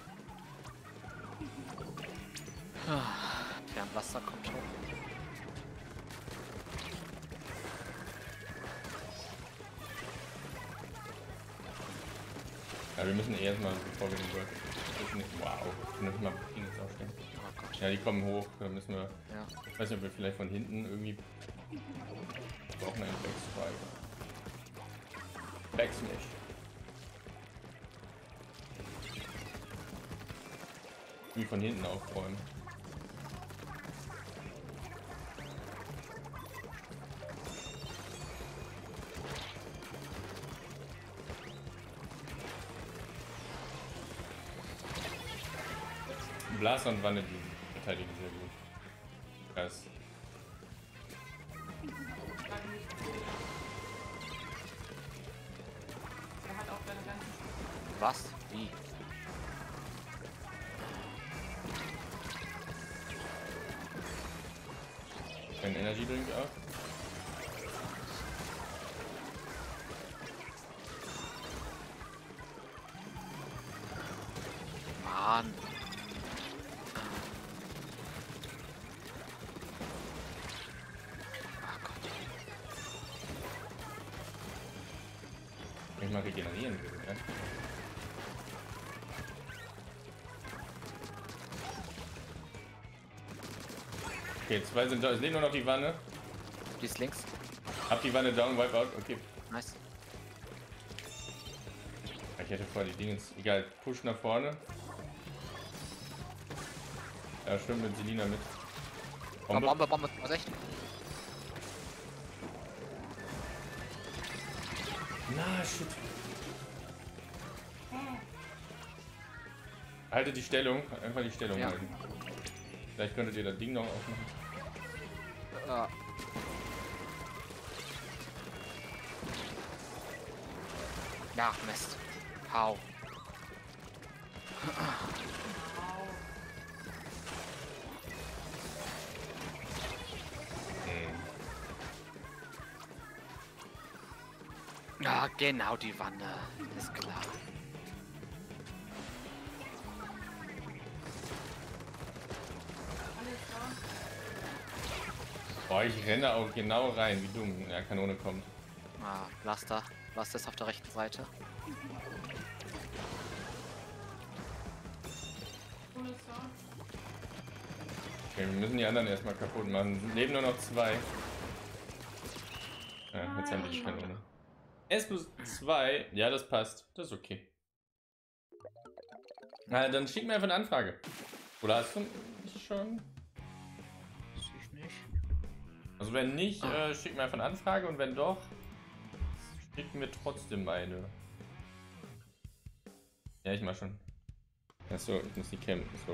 Fernwasser kommt hoch. Ja, wir müssen erstmal, bevor wir den Work. Wow, ich kann nicht mal Penis aufstellen. Oh Gott. Ja, die kommen hoch, da müssen wir. Ja. Ich weiß nicht, ob wir vielleicht von hinten irgendwie. Brauchen einen Backstrike. Backsmash. Wie von hinten aufräumen. Blaster und Wanne, die verteidigen sehr gut. Krass. Er hat auch seine ganzen. Was? Wie? Ein Energy Drink auch. Mann. Ah Gott. Wenn ich mal regenerieren würde, ja. Okay, zwei sind da. Es liegt nur noch die Wanne. Die ist links. Hab die Wanne down, Wipeout. Okay. Nice. Ich hätte vor die Dinge. Egal, push nach vorne. Ja, stimmt mit Selina mit. Bombe. Bombe. Was echt? Na, shit. Haltet die Stellung. Einfach die Stellung Ja. halten. Vielleicht könntet ihr das Ding noch aufmachen. Ah. Ja, Mist. Hau. Ja, genau die Wanne. Ist klar. Alles da. Boah, ich renne auch genau rein, wie dumm. Ja, Kanone kommt. Ah, Blaster. Blaster ist auf der rechten Seite. Alles da. Okay, wir müssen die anderen erstmal kaputt machen. Leben nur noch zwei. Ja, jetzt haben die Kanone. S+2, ja, das passt. Das ist okay. Na, dann schick mir einfach eine Anfrage. Oder hast du schon? Weiß ich nicht. Also wenn nicht, schick mir einfach eine Anfrage und wenn doch, schick mir trotzdem eine. Ja, ich mach schon. Achso, ich muss die campen. So.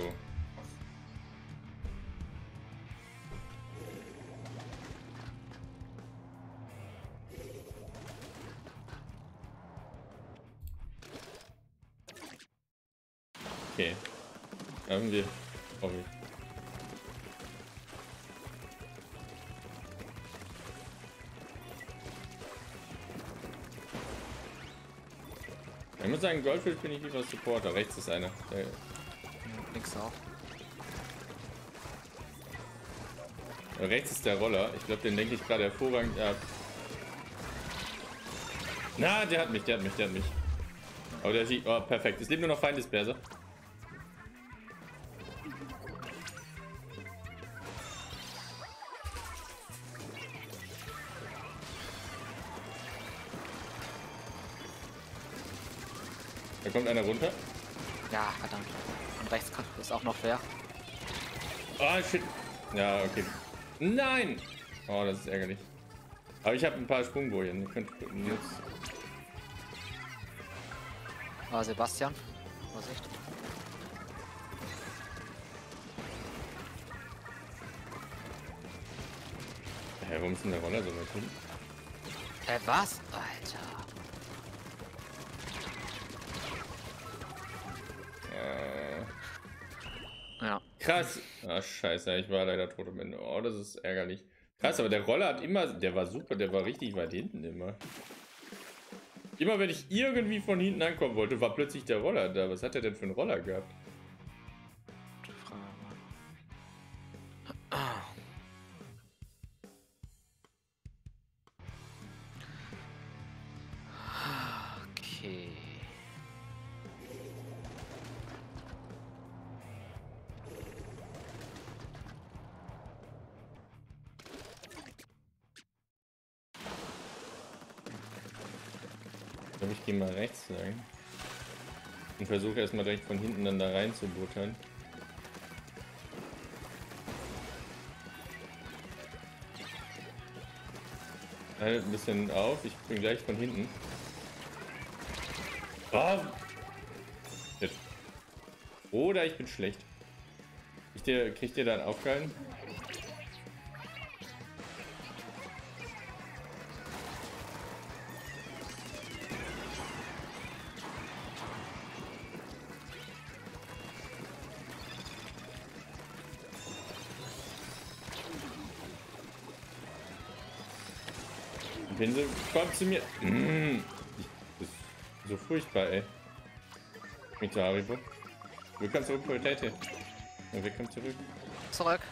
okay. Haben wir. Hoffe ich. Ich muss sagen, Goldfish bin ich lieber Supporter. Rechts ist einer. Der Links auch. rechts ist der Roller. Ich glaube, den denke ich gerade hervorragend ab. Na, der hat mich. Aber der sieht. Oh, perfekt. Es lebt nur noch Feindesperser. Da kommt einer runter. Ja, verdammt. Und rechts ist auch noch wer. Oh, shit. Ja, okay. Nein! Oh, das ist ärgerlich. Aber ich habe ein paar Sprungbojen. Ihr könnt jetzt. Ah, Sebastian. Vorsicht. Hä, warum ist denn der Roller so weit hin? Was? Alter. Ja. Krass. Ah, scheiße, ich war leider tot am Ende. Oh, das ist ärgerlich. Krass, aber der Roller hat immer, der war super, der war richtig weit hinten immer. Immer wenn ich irgendwie von hinten ankommen wollte, war plötzlich der Roller da. Was hat er denn für einen Roller gehabt? Gute Frage. Okay. Ich glaube, ich gehe mal rechts lang. Und versuche erstmal direkt von hinten dann da rein zu buttern. Halt ein bisschen auf, ich bin gleich von hinten. Oh. Jetzt. Oder ich bin schlecht. Kriegt ihr da einen Aufgehalten? Pinsel, kommt zu mir. Das ist so furchtbar, ey. Mit der Haribo. Willkommen zurück, Priorität. Willkommen zurück. Zurück.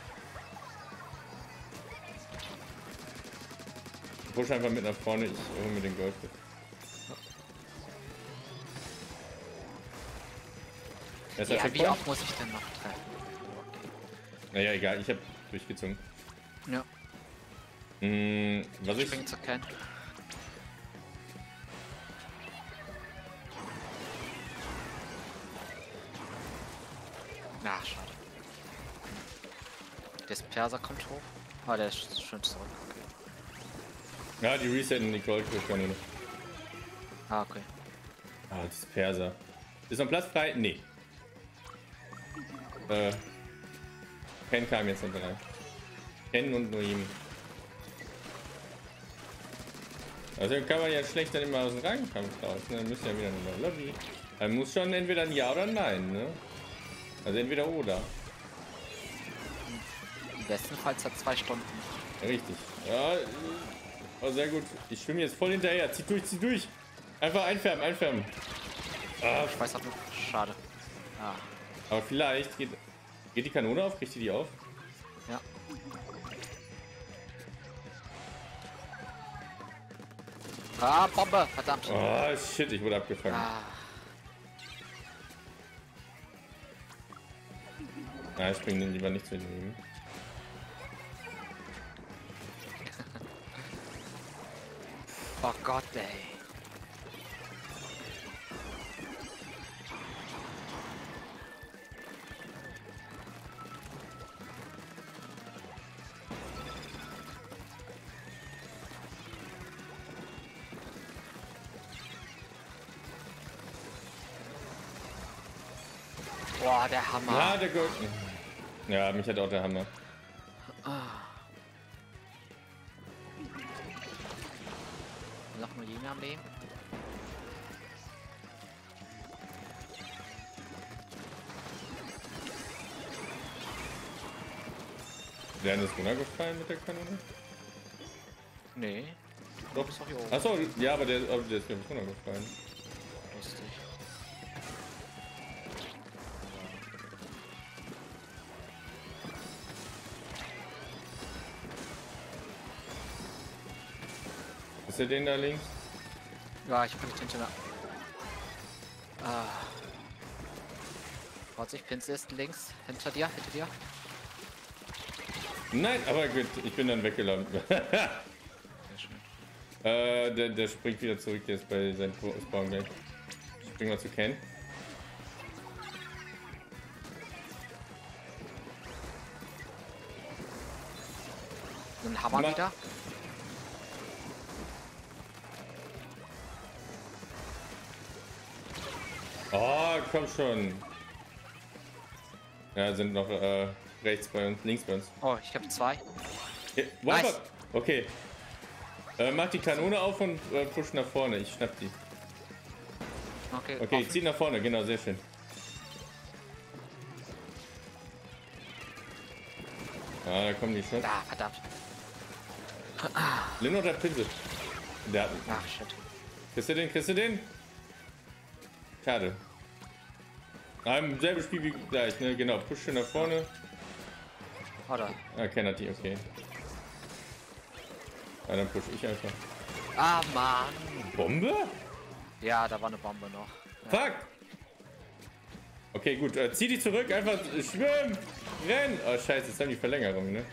Ich push einfach mit nach vorne, ich hole mir den Goldfisch. Ja, wie oft muss ich denn noch treffen? Naja, egal, ich habe durchgezogen. Ja. Was ich... Springt zu kennen. Na, schade. Der Perser kommt hoch. Ah, der ist schön zurück. Okay. Ja, die resetten die Goldfischkanone. Ah, okay. Ah, das ist Perser. Ist noch Platz frei? Nee. Ken kam jetzt noch rein. Ken und Noemi. Also kann man ja schlecht dann immer aus dem Rangkampf raus. Ne? Dann müsst ihr ja wieder eine Lobby. Man muss schon entweder ein Ja oder ein Nein, ne? Also entweder oder. Im besten Fall hat 2 Stunden. Richtig. Ja, oh, sehr gut. Ich schwimme jetzt voll hinterher. Zieh durch. Einfach einfärben. Ah, Ich weiß auch nicht. Schade. Ah, aber vielleicht geht die Kanone auf? Kriegt die auf? ja. Ah, Bombe! Verdammt. Oh, shit, ich wurde abgefangen. Ah, Na, ich springe den lieber nicht zu nehmen. oh Gott, ey. Boah, der Hammer. Ja, der Gold. Ja, mich hat auch der Hammer. Noch mal Gegner am Leben. Der ist runtergefallen mit der Kanone? Nee. Doch. Ist doch hier oben. Achso, ja, aber der ist glaube ich runtergefallen. Lustig. Ist der den da links? Ja, ich bin hinter der. Ah. Vorsicht, Pinsel ist links. Hinter dir, hinter dir. Nein, aber gut, ich bin dann weggelaufen. Sehr schön. Der springt wieder zurück, der ist bei seinem Spawn gleich. Spring mal zu Ken. Ein Hammer Mach- wieder. Oh, komm schon. Ja, sind noch rechts bei uns, links bei uns. Oh, ich habe 2. Okay, Nice. okay. Mach die Kanone auf und push nach vorne. Ich schnapp die. Okay, Okay, offen. zieh nach vorne, genau, sehr schön. Ah, da kommen die schon. Ah, verdammt. Lino oder Pinsel? Der hat. Ach, shit. Kriegst du den? Kriegst du den? Schade. Im selben Spiel wie gleich, ne? Genau, push schön nach vorne. Oder? Ah, Ken hat die, okay. Ah, dann push ich einfach. Ah, Mann. Bombe? Ja, da war eine Bombe noch. Fuck! Okay, gut, zieh die zurück, einfach schwimmen! Renn! Oh, scheiße, jetzt haben die Verlängerung, ne?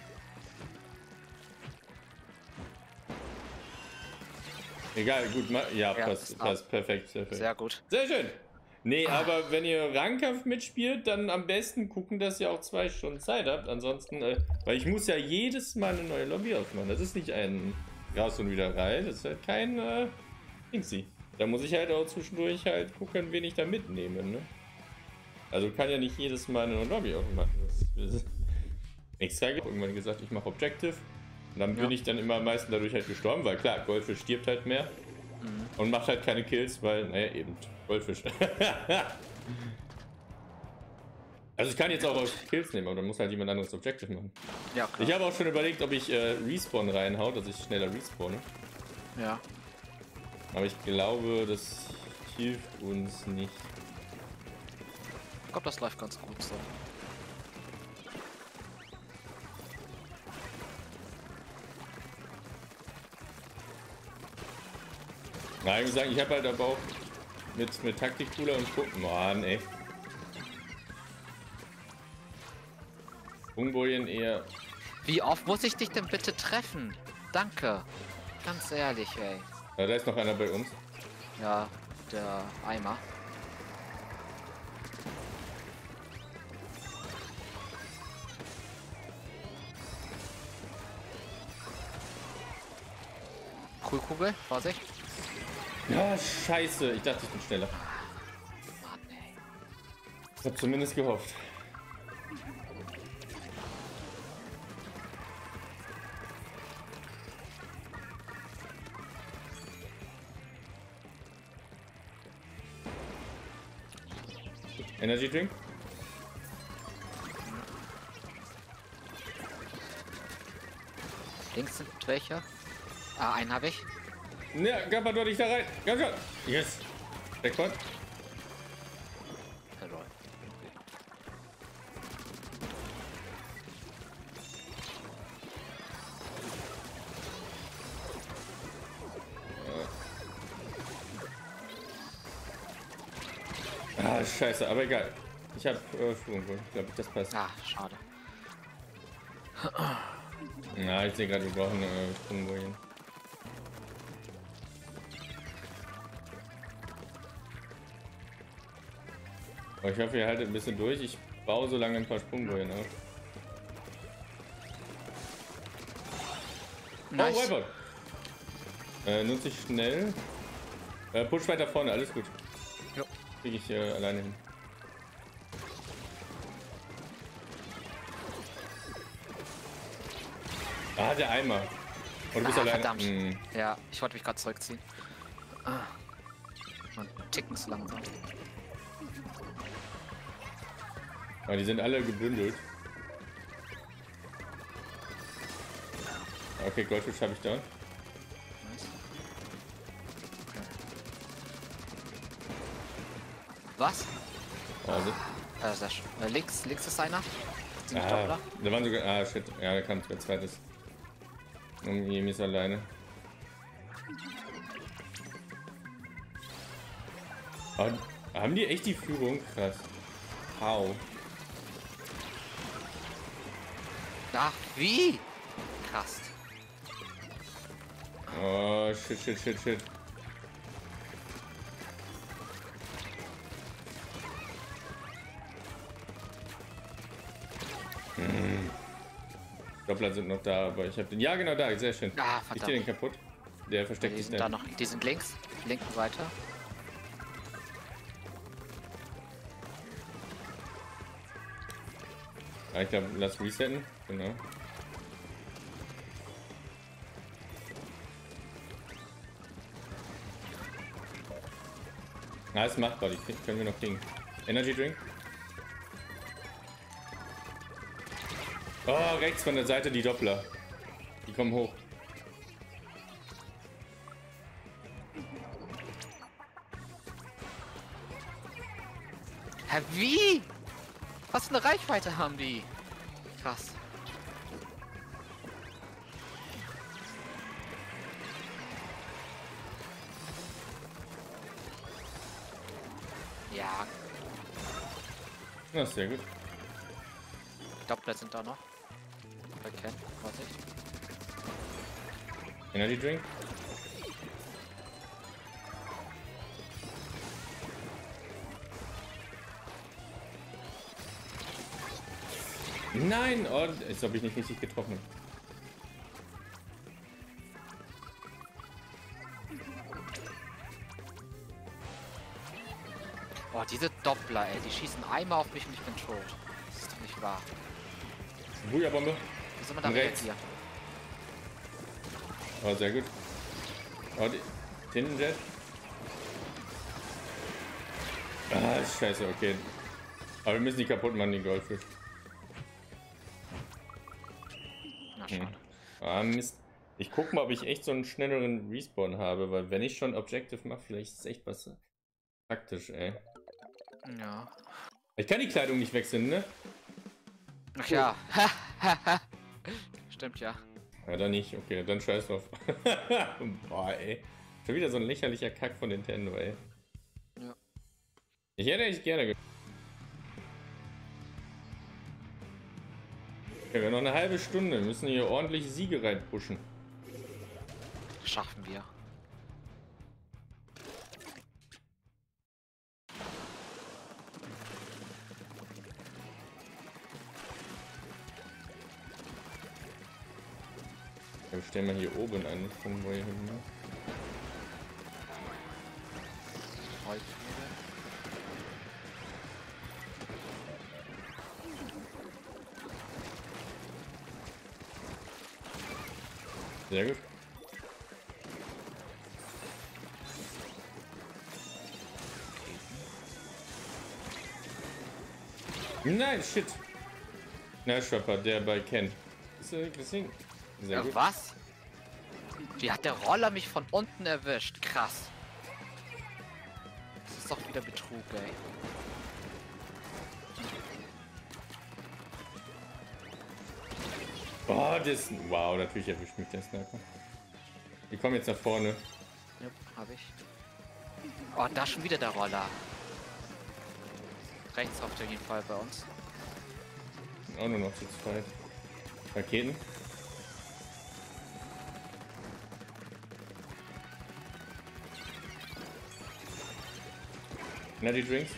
Egal, gut, ja, Ja, passt, ist passt, perfekt, perfekt. Sehr gut. Sehr schön! Nee, aber wenn ihr Rangkampf mitspielt, dann am besten gucken, dass ihr auch 2 Stunden Zeit habt. Ansonsten, weil ich muss ja jedes Mal eine neue Lobby aufmachen. Das ist nicht ein raus und wieder rein, das ist halt kein Dingsy. Da muss ich halt auch zwischendurch halt gucken, wen ich da mitnehme, ne? Also kann ja nicht jedes Mal eine neue Lobby aufmachen. Das ist extra irgendwann gesagt, ich mache Objective. Und dann bin ich dann immer am meisten dadurch halt gestorben, weil klar, Goldfisch stirbt halt mehr. Und macht halt keine Kills, weil, naja, eben, Goldfisch. Also ich kann jetzt auch aus Kills nehmen, aber dann muss halt jemand anderes Objective machen. Ja, klar. Ich habe auch schon überlegt, ob ich Respawn reinhau, dass ich schneller respawne. Ja. Aber ich glaube, das hilft uns nicht. Ich glaube, das läuft ganz gut so. Nein, ich muss sagen, ich habe halt aber auch mit Taktik-Cooler und gucken. Mann, ey. Sprungbojen eher. Wie oft muss ich dich denn bitte treffen? Danke. Ganz ehrlich, ey. Ja, da ist noch einer bei uns. Ja, der Eimer. Coolkugel, Vorsicht. Ja, scheiße. Ich dachte, ich bin schneller. Mann, ey. Ich habe zumindest gehofft. Energy Drink? Links sind welche. Ah, einen habe ich. Ja, Gabba, du dich da rein. Komm schon. Yes. Checkpoint. Lol. Ah, scheiße, aber egal. Ich hab Schwung, glaube ich, das passt. Ah, schade. Na, ich sehe gerade, wir brauchen Sprungbojen. Aber ich hoffe, ihr haltet ein bisschen durch. Ich baue so lange ein paar Sprungbojen auf. Nice. Oh, Wipeout! Nutze ich schnell. Push weiter vorne, alles gut. Jo. Kriege ich alleine hin. Ah, der Eimer. Und du bist alleine. Verdammt. Hm. Ja, ich wollte mich gerade zurückziehen. Ah. Und ticken zu langsam. Ah, die sind alle gebündelt. Okay, Goldfish habe ich da. Nice. Was? Also. Sehr schön. Links ist einer. Ziemlich Ah, Doppler. da waren sogar. Ah, shit. Ja, da kam ein zweites. Und Jemi ist alleine. Aber haben die echt die Führung? Krass. How? Ach, wie? Krass. Oh, shit. Doppler sind noch da, aber ich habe den. Ja, genau da, sehr schön. Ah, Ich ziehe den verdammt. kaputt. Der versteckt Die sich sind da noch. Die sind links. Linken weiter. Ah, ich glaube, lass resetten. Genau. Ah, ist machbar, die können wir noch kriegen. Energy Drink. Oh, rechts von der Seite die Doppler. Die kommen hoch. Hä, wie? Was für eine Reichweite haben die? Krass. Ja, Na, sehr gut. Doppler sind da noch. Erkennen, Vorsicht. Energy Drink. Nein! Oh, als ob ich nicht richtig getroffen habe. Boah, diese Doppler, ey, die schießen einmal auf mich und ich bin tot. Das ist doch nicht wahr. Booyah-Bombe. Wie soll man da Und rechts. reagieren? Oh, sehr gut. Oh, die Tintenjet. Ah, scheiße, okay. Aber wir müssen die kaputt machen, die Goldfisch. Na, schade. Ah, Mist. Ich guck mal, ob ich echt so einen schnelleren Respawn habe, weil wenn ich schon Objective mache, vielleicht ist es echt was praktisch, ey. Ja. Ich kann die Kleidung nicht wechseln, ne? Ach ja. Stimmt ja. Ja, dann nicht. Okay, dann scheiß drauf. Boah, ey. Schon wieder so ein lächerlicher Kack von Nintendo, ey. Ja. Ich hätte echt gerne okay, wir haben noch eine halbe Stunde. Wir müssen hier ordentlich Siege reinpushen. Schaffen wir. Wir stellen mal hier oben einen Konvoi hin. Ne? Sehr gut. Nein, shit. Na, Shopper, der bei Ken. Deswegen. Sehr gut. Was? Wie hat der Roller mich von unten erwischt? Krass. Das ist doch wieder Betrug, ey. Oh, das. Wow, natürlich erwischt mich der Sniper. Die kommen jetzt nach vorne. Ja, hab ich. Oh, da schon wieder der Roller. Rechts auf jeden Fall bei uns. Auch nur noch zu zweit. Raketen. Energy Drinks.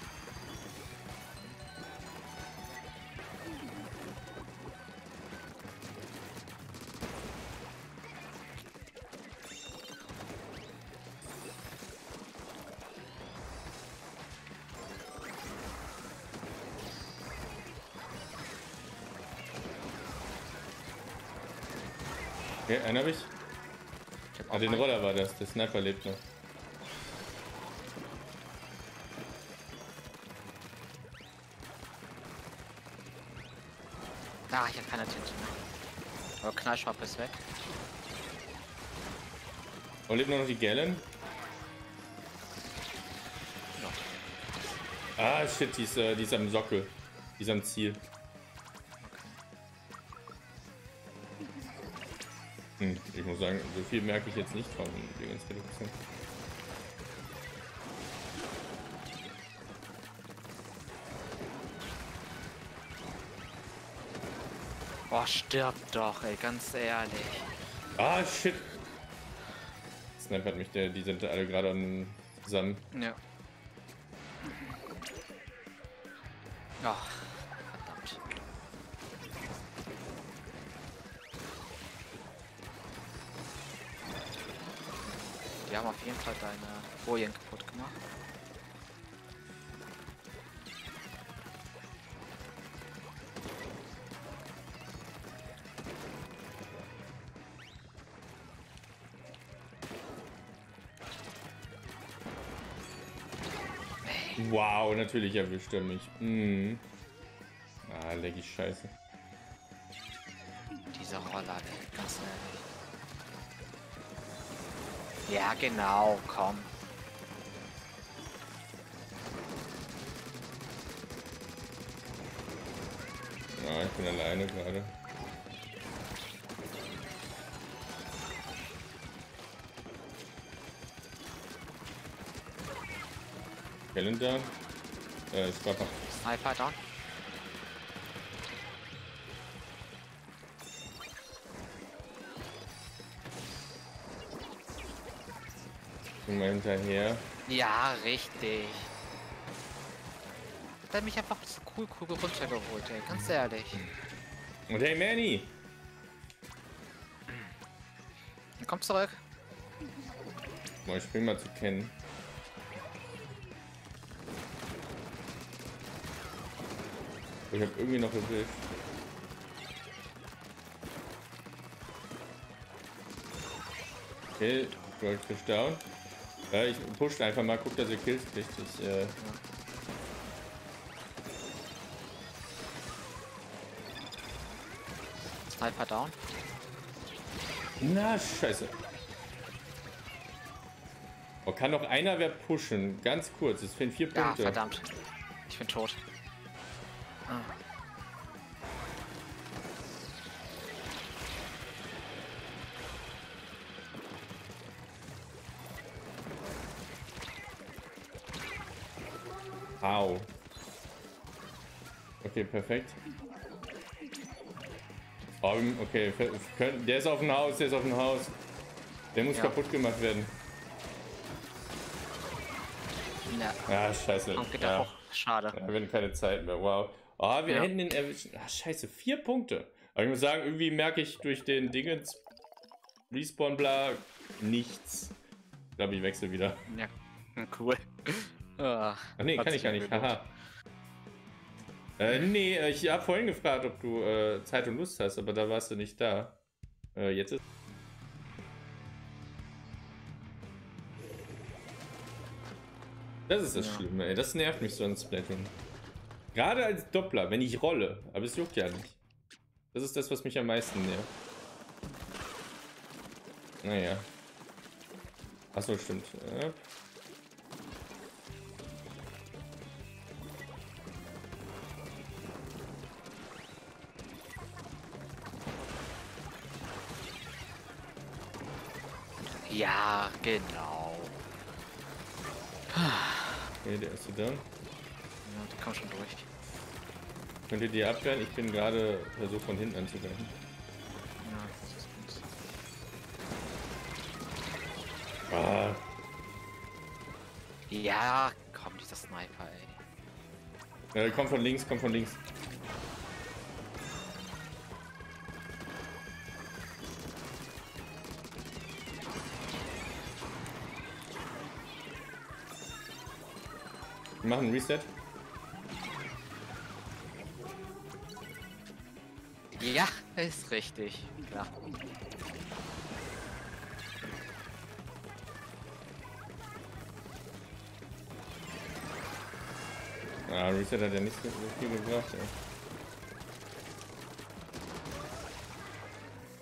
Okay, einen habe ich. Ich hab Ah, auch den einen. Roller war das. Der Sniper lebt noch. Ah, ich hab keine Tinte mehr. Aber Knallschwapp ist weg. Und lebt noch die Galen? Ah, shit, die ist am Sockel. Die ist am Ziel. Ich muss sagen, so viel merke ich jetzt nicht von der ganzen Reduktion. Boah, stirb doch, ey, ganz ehrlich. Ah, shit. Sniper hat mich, die sind alle gerade zusammen. Ja. Ach, verdammt. Die haben auf jeden Fall deine Bojen kaputt gemacht. Wow, natürlich erwischt er mich. Ah, leggy Scheiße. Diese Roller, ey, ganz ehrlich. Ja, genau, komm. Ja, ich bin alleine gerade. Calendar. Sniper. Sniper down. Bin mal hinterher. Ja, richtig. Hat er mich einfach so cool runtergeholt, ey, ganz ehrlich. Und hey Manny! Komm zurück. Boah, ich spring mal zu kennen. Ich habe irgendwie noch erwischt. Okay, Goldfish down. Ich push einfach mal, guck, dass ihr Kills kriegt. Sniper down. Na, scheiße. Oh, kann noch einer wer pushen? Ganz kurz, es fehlen 4 Ja, Punkte. verdammt. Ich bin tot. Au. Okay, perfekt. Oh, okay, der ist auf dem Haus, der ist auf dem Haus. Der muss kaputt gemacht werden. Ja. Ah, scheiße. Ja. Schade. Ja, wir haben keine Zeit mehr, wow. Oh, wir hätten den erwischt. Ah, scheiße, 4 Punkte. Aber ich muss sagen, irgendwie merke ich durch den Dingens Respawn bla nichts. Ich glaube, ich wechsle wieder. Ja, cool. Ach nee, kann ich gar nicht. Haha. Nee, ich habe vorhin gefragt, ob du Zeit und Lust hast, aber da warst du nicht da. Jetzt ist... Das ist das Schlimme, ey. Das nervt mich so an Splatoon. Gerade als Doppler, wenn ich rolle. Aber es juckt ja nicht. Das ist das, was mich am meisten nervt. Naja. Achso, stimmt. Ja, genau. Okay, der ist da. Ja, die kommen schon durch. Könnt ihr die abwehren? Ich bin gerade versucht von hinten anzugreifen. Ja, das ist gut. Ah. Ja, komm, dieser Sniper, ey. Komm von links, komm von links. Wir machen ein Reset. Ja, ist richtig. Klar. Ah, Reset hat ja nicht so viel gebracht, ey.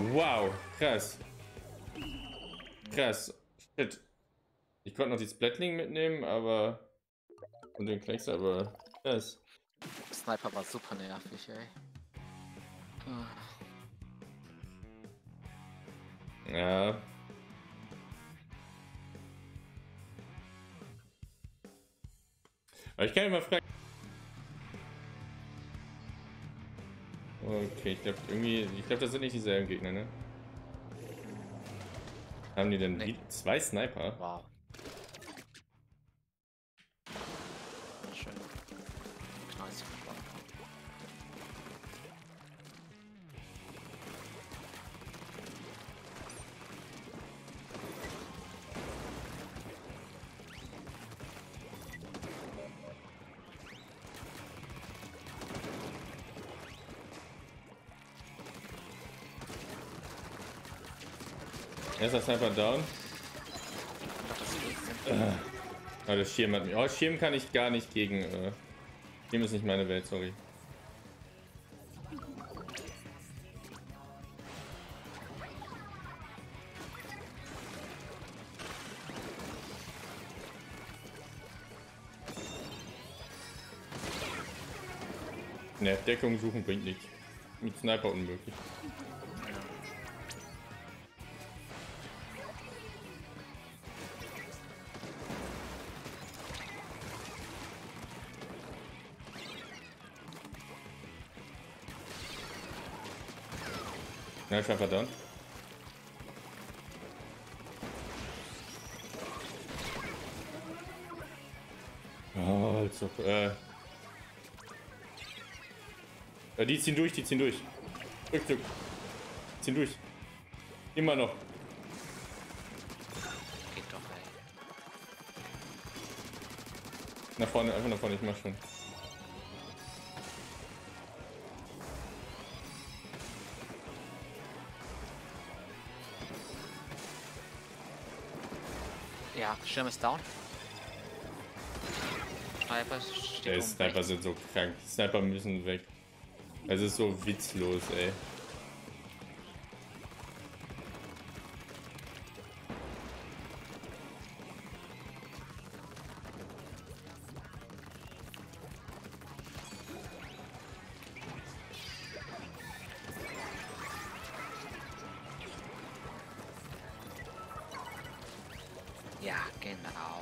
Wow, krass. Krass. Shit. Ich konnte noch die Splatling mitnehmen, aber... Und den Klecks, aber... Krass. Sniper war super nervig, ey. Ja. Aber ich kann ja mal fragen. Okay, ich glaube, das sind nicht dieselben Gegner, ne? Haben die denn Nee. zwei Sniper? Wow. Schön. Nice. Erster Sniper down. Ah, das Schirm hat mich. Oh, Schirm kann ich gar nicht gegen. Schirm ist nicht meine Welt, sorry. Ne, Deckung suchen bringt nichts. Mit Sniper unmöglich. Schnell Sniper down. Oh, also, die ziehen durch, die ziehen durch. Rückzug. Ziehen durch. Immer noch. Geht doch, ey. Nach vorne, einfach nach vorne, ich mach schon. Ja, Schirm ist down. Sniper steht Ey, oben Sniper rechts. sind so krank. Die Sniper müssen weg. Es ist so witzlos, ey. Ja, genau.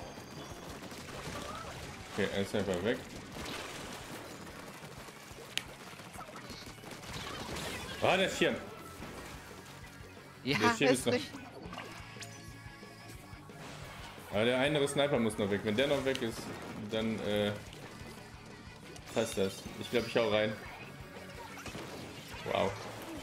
Okay, ein Sniper weg. Ah, der Schirm. Ja, Der Schirm ist ist noch. nicht. Aber der andere Sniper muss noch weg. Wenn der noch weg ist, dann passt das. Ich glaube, ich hau rein. Wow.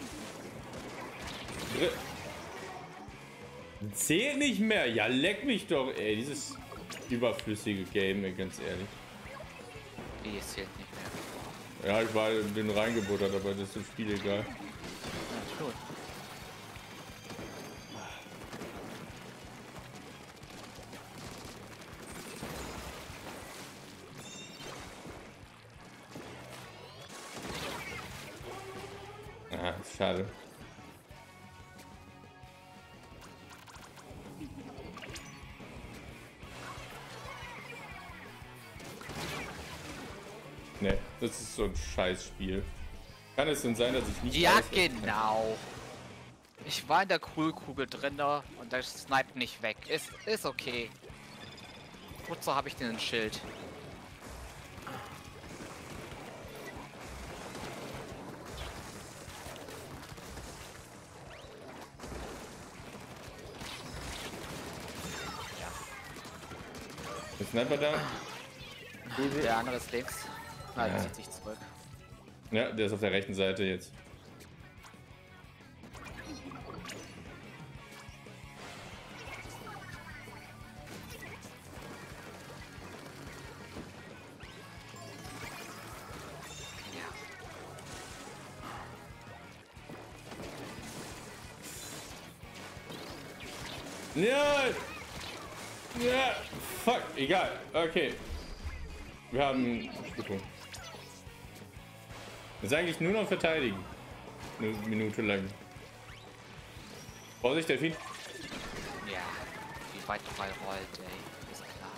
Zählt nicht mehr. Ja, leck mich doch, ey. Dieses überflüssige Game, ey, ganz ehrlich. Wie, es zählt nicht mehr. Ja, ich war den reingebuttert, aber das ist im Spiel egal. Ja, schon. Ah, schade. Ne, das ist so ein Scheißspiel. Kann es denn sein, dass ich nicht Ja, weiß, genau. Ich war in der Kühlkugel drin und der sniped nicht weg. Ist okay. Wozu habe ich denn ein Schild? Der Sniper da? Der andere ist links. Nein, Ja. zieht sich zurück. Ja, der ist auf der rechten Seite jetzt. Ja! Ja! Fuck, egal. Okay. Wir haben Stückung. Das ist eigentlich nur noch verteidigen. Eine Minute lang. Vorsicht, Delfin. Ja, wie weit frei rollt, ey. Ist klar.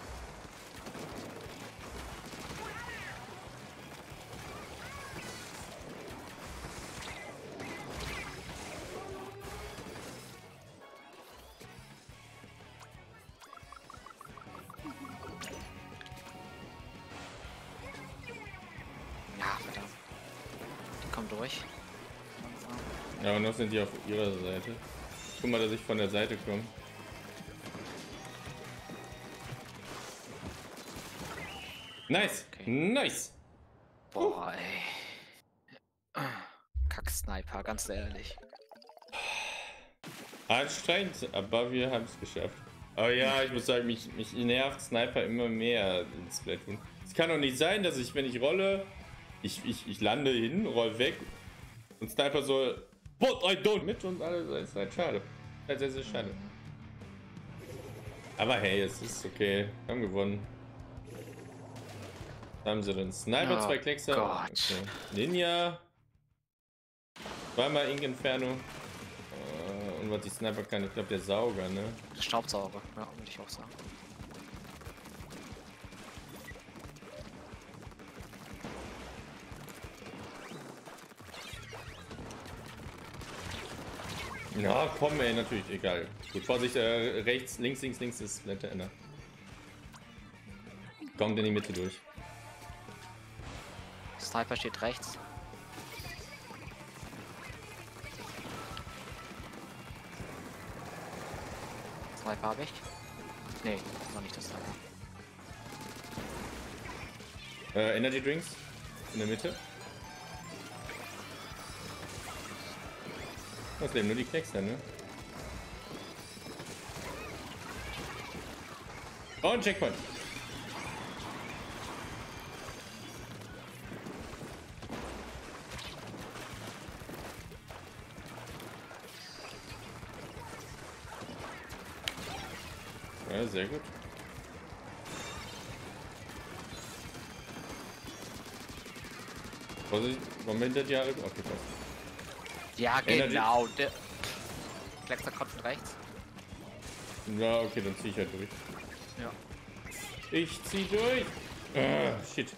Ja, verdammt. Die kommen durch. Langsam. Ja, und noch sind die auf ihrer Seite. Guck mal, dass ich von der Seite komme. Nice! Okay. Nice! Boah, ey. Kack-Sniper, ganz ehrlich. Anstrengend, aber wir haben es geschafft. Aber ja, ich muss sagen, mich nervt Sniper immer mehr in Splatoon. Es kann doch nicht sein, dass ich, wenn ich rolle, ich lande hin, roll weg und Sniper so, but I don't mit und alles. Das ist halt schade. Das ist sehr, sehr schade. Aber hey, es ist okay. Wir haben gewonnen. Was haben sie denn? Sniper, Oh 2 Kleckser. Gott. Okay. Ninja. Zweimal Ink Inferno. Und was die Sniper kann, ich glaube der Sauger, ne? Staubsauger, ja, würde ich auch sagen. Ja, komm ey, natürlich, egal. Gut, Vorsicht, rechts, links ist Splatter Ender. Kommt in die Mitte durch. Sniper steht rechts. Sniper habe ich. Nee, noch nicht das Sniper. Energy Drinks in der Mitte. Das leben nur die Kleckser, ne? Und Checkpoint. Ja, sehr gut. Vorsicht, Moment, der Jahre. Okay, passt. Ja, Energy. genau. Der Kleckser kommt von rechts. Ja, okay, dann zieh ich halt durch. Ja. Ich zieh durch. Ah, shit.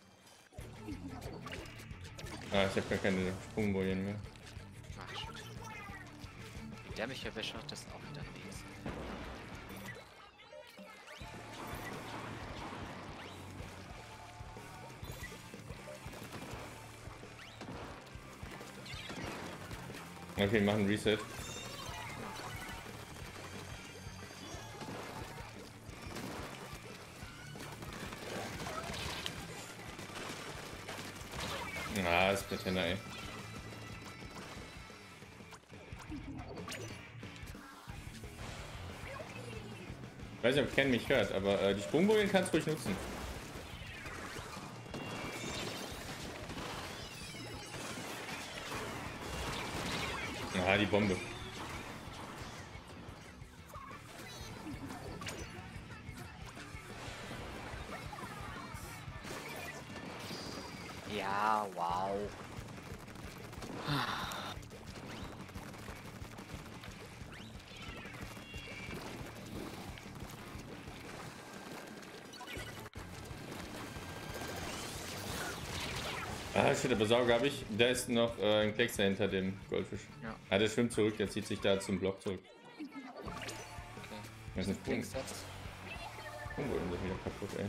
Ah, ich habe gar keine Sprungbojen mehr. Ach, shit. Wie der mich erwischt hat, das ist auch wieder nichts. Okay, wir machen Reset. Ah, ist bitte ey. Ich weiß nicht, ob Ken mich hört, aber die Sprungbojen kannst du ruhig nutzen. Ah, die Bombe. Ja, wow. Ah, shit, aber Sauger habe ich. Da ist noch ein Kleckser hinter dem Goldfisch. Ja. Ah, der schwimmt zurück, der zieht sich da zum Block zurück. Okay. Das ist ein Sprung. Links jetzt. Sprungbojen sind wieder kaputt, ey.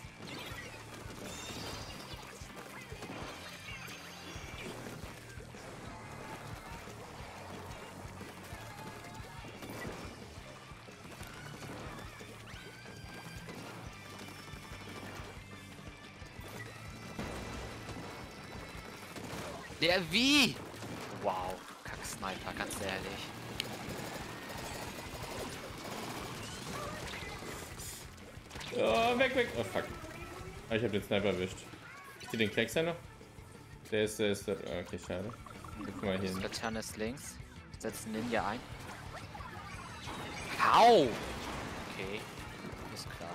Der wie? Wow, Kack-Sniper, ganz ehrlich. Oh, weg, weg. Oh, fuck. Ah, ich habe den Sniper erwischt. Ich sehe den Kleckser noch. Der ist dort. Ah, okay, schade. Guck mal hier hin. Laterne ist links. Setzen Ninja ein. Au! Okay, ist klar.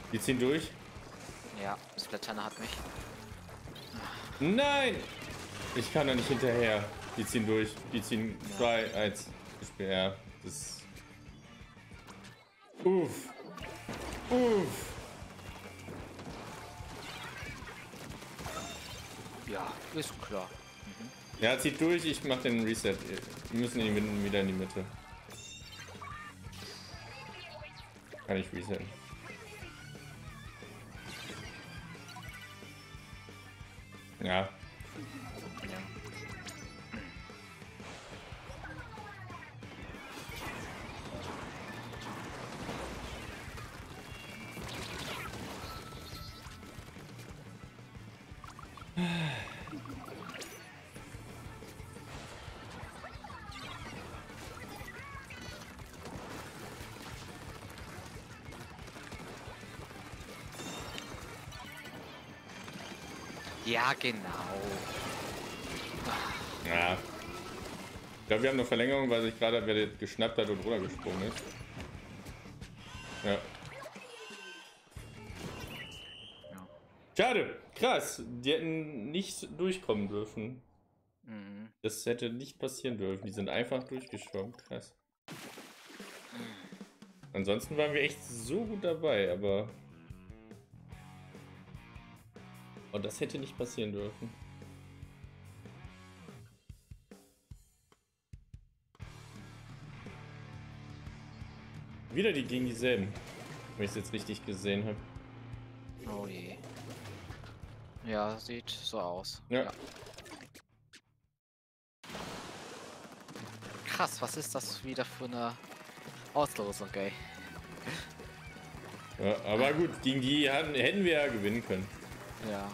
Die ziehen durch. Ja, Splatana hat mich. Nein! Ich kann da nicht hinterher. Die ziehen durch. Die ziehen 2, 1. Ja, das. Uff. Uff. Ja, ist klar. Ja, zieht durch. Ich mach den Reset. Wir müssen wieder in die Mitte. Kann ich resetten. Ja. Ja, genau. Ja. Ich glaube, wir haben eine Verlängerung, weil sich gerade wer geschnappt hat und runtergesprungen ist. Ja. Schade. Krass. Die hätten nicht durchkommen dürfen. Mhm. Das hätte nicht passieren dürfen. Die sind einfach durchgeschwommen. Krass. Ansonsten waren wir echt so gut dabei, aber... Und das hätte nicht passieren dürfen. Wieder die gegen dieselben. Wenn ich es jetzt richtig gesehen habe. Oh je. Ja, sieht so aus. Ja. Krass, was ist das wieder für eine Auslosung, ey? Ja, aber gut, gegen die hätten wir ja gewinnen können. Ja.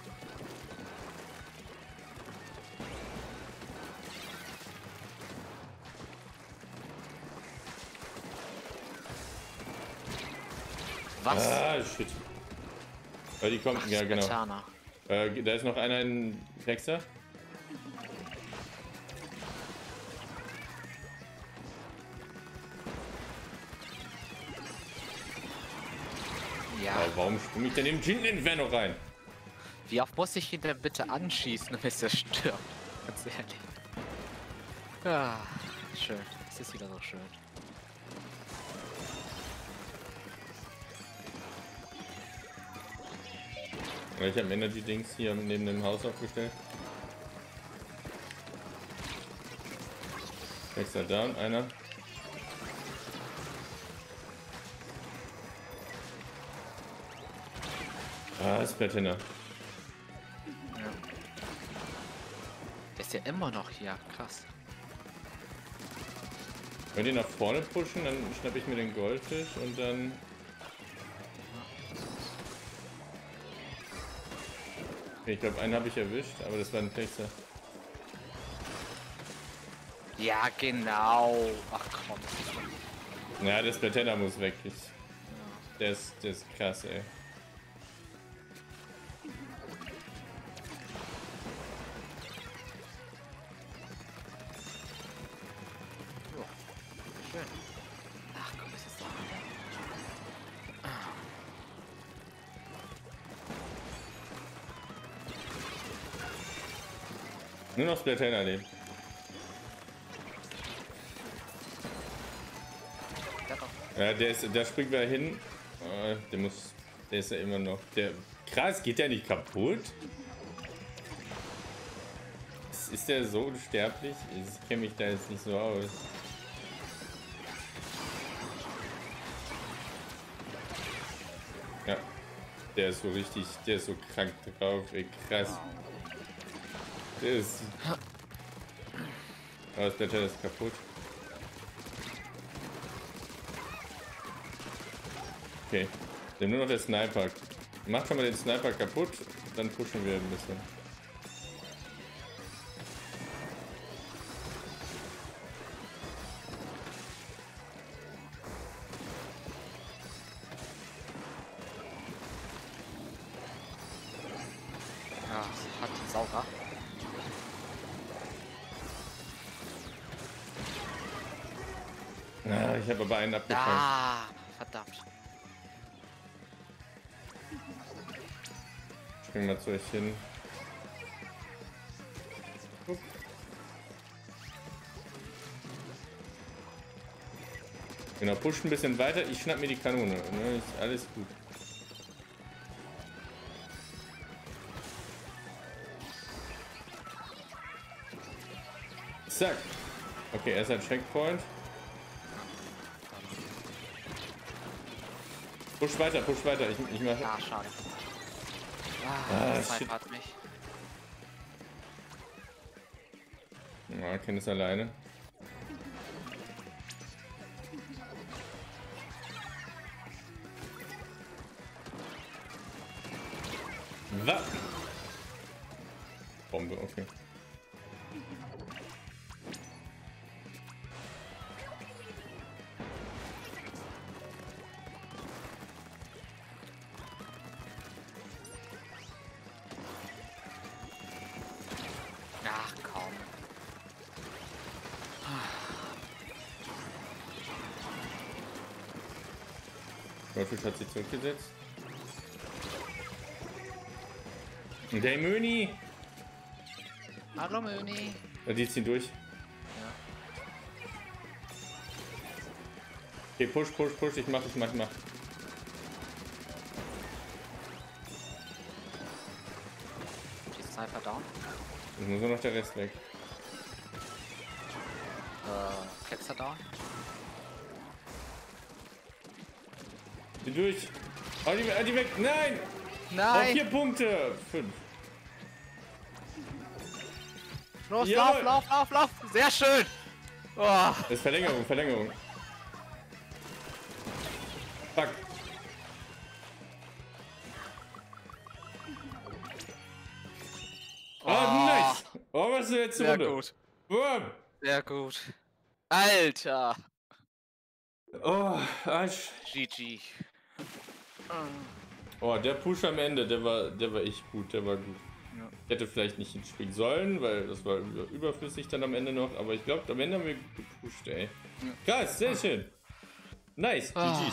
Was? Ah, shit. Weil die kommt, Ach, ja genau. Splatana. Da ist noch einer in Hexer. Ja. Aber warum springe ich denn im Jin Inferno rein? Wie oft muss ich ihn denn bitte anschießen, bis er stirbt? Ganz ehrlich. Ja, schön. Es ist wieder so schön. Ja, ich habe Energy-Dings hier neben dem Haus aufgestellt. Hexer down, einer. Ah, Splatana. Ja. Der ist ja immer noch hier. Krass. Wenn die nach vorne pushen, dann schnappe ich mir den Goldfisch und dann... Okay, ich glaube, einen habe ich erwischt, aber das war ein Hexer. Ja, genau. Ach komm. Ja, der Splatana muss weg. Der ist krass, ey. Schön. Ach komm, das ist doch wieder. Nur noch Splatana lebt. Ja, der springt da hin. Der ist ja immer noch. Krass, geht der nicht kaputt? Ist der so unsterblich? Ich kenne mich da jetzt nicht so aus. Ja, der ist so richtig, der ist so krank drauf, ey, krass. Der ist... Aber das Blätter ist kaputt. Okay, wir haben nur noch der Sniper. Macht schon mal den Sniper kaputt, dann pushen wir ein bisschen. Ja, hat sauber. Ah, ich habe aber einen abgefangen. Ah, verdammt. spring mal zu euch hin. Guck. Genau, pusht ein bisschen weiter. Ich schnapp mir die Kanone. Ne? Ist alles gut. Zack. Okay, er ist ein Checkpoint. Push weiter, push weiter. Ich mache. Ah, schade. Shit. Hat mich. Ja, Ken ist alleine. Was? Bombe, okay. Ach komm. Goldfisch hat sich zurückgesetzt. Und der Möni! Hallo Möni. Die ziehen durch. Ja. Okay, push. Ich mach. Die Sniper down. Jetzt muss nur noch der Rest weg. Ketzer down. Die durch. Oh, die weg. Nein! Oh, Nein! 4 Punkte. 5. Los, Jawohl. lauf! Sehr schön! Oh. Das ist Verlängerung. Fuck. Oh, nice. Oh, was ist die letzte Sehr Runde? gut. Boom. Sehr gut. Alter! Oh, Arsch. GG. Oh, der Push am Ende, der war echt gut, der war gut. Ja. Ich hätte vielleicht nicht hinspringen sollen, weil das war überflüssig dann am Ende noch, aber ich glaube, am Ende haben wir gepusht, ey. Ja. Krass, sehr schön. Nice, GG.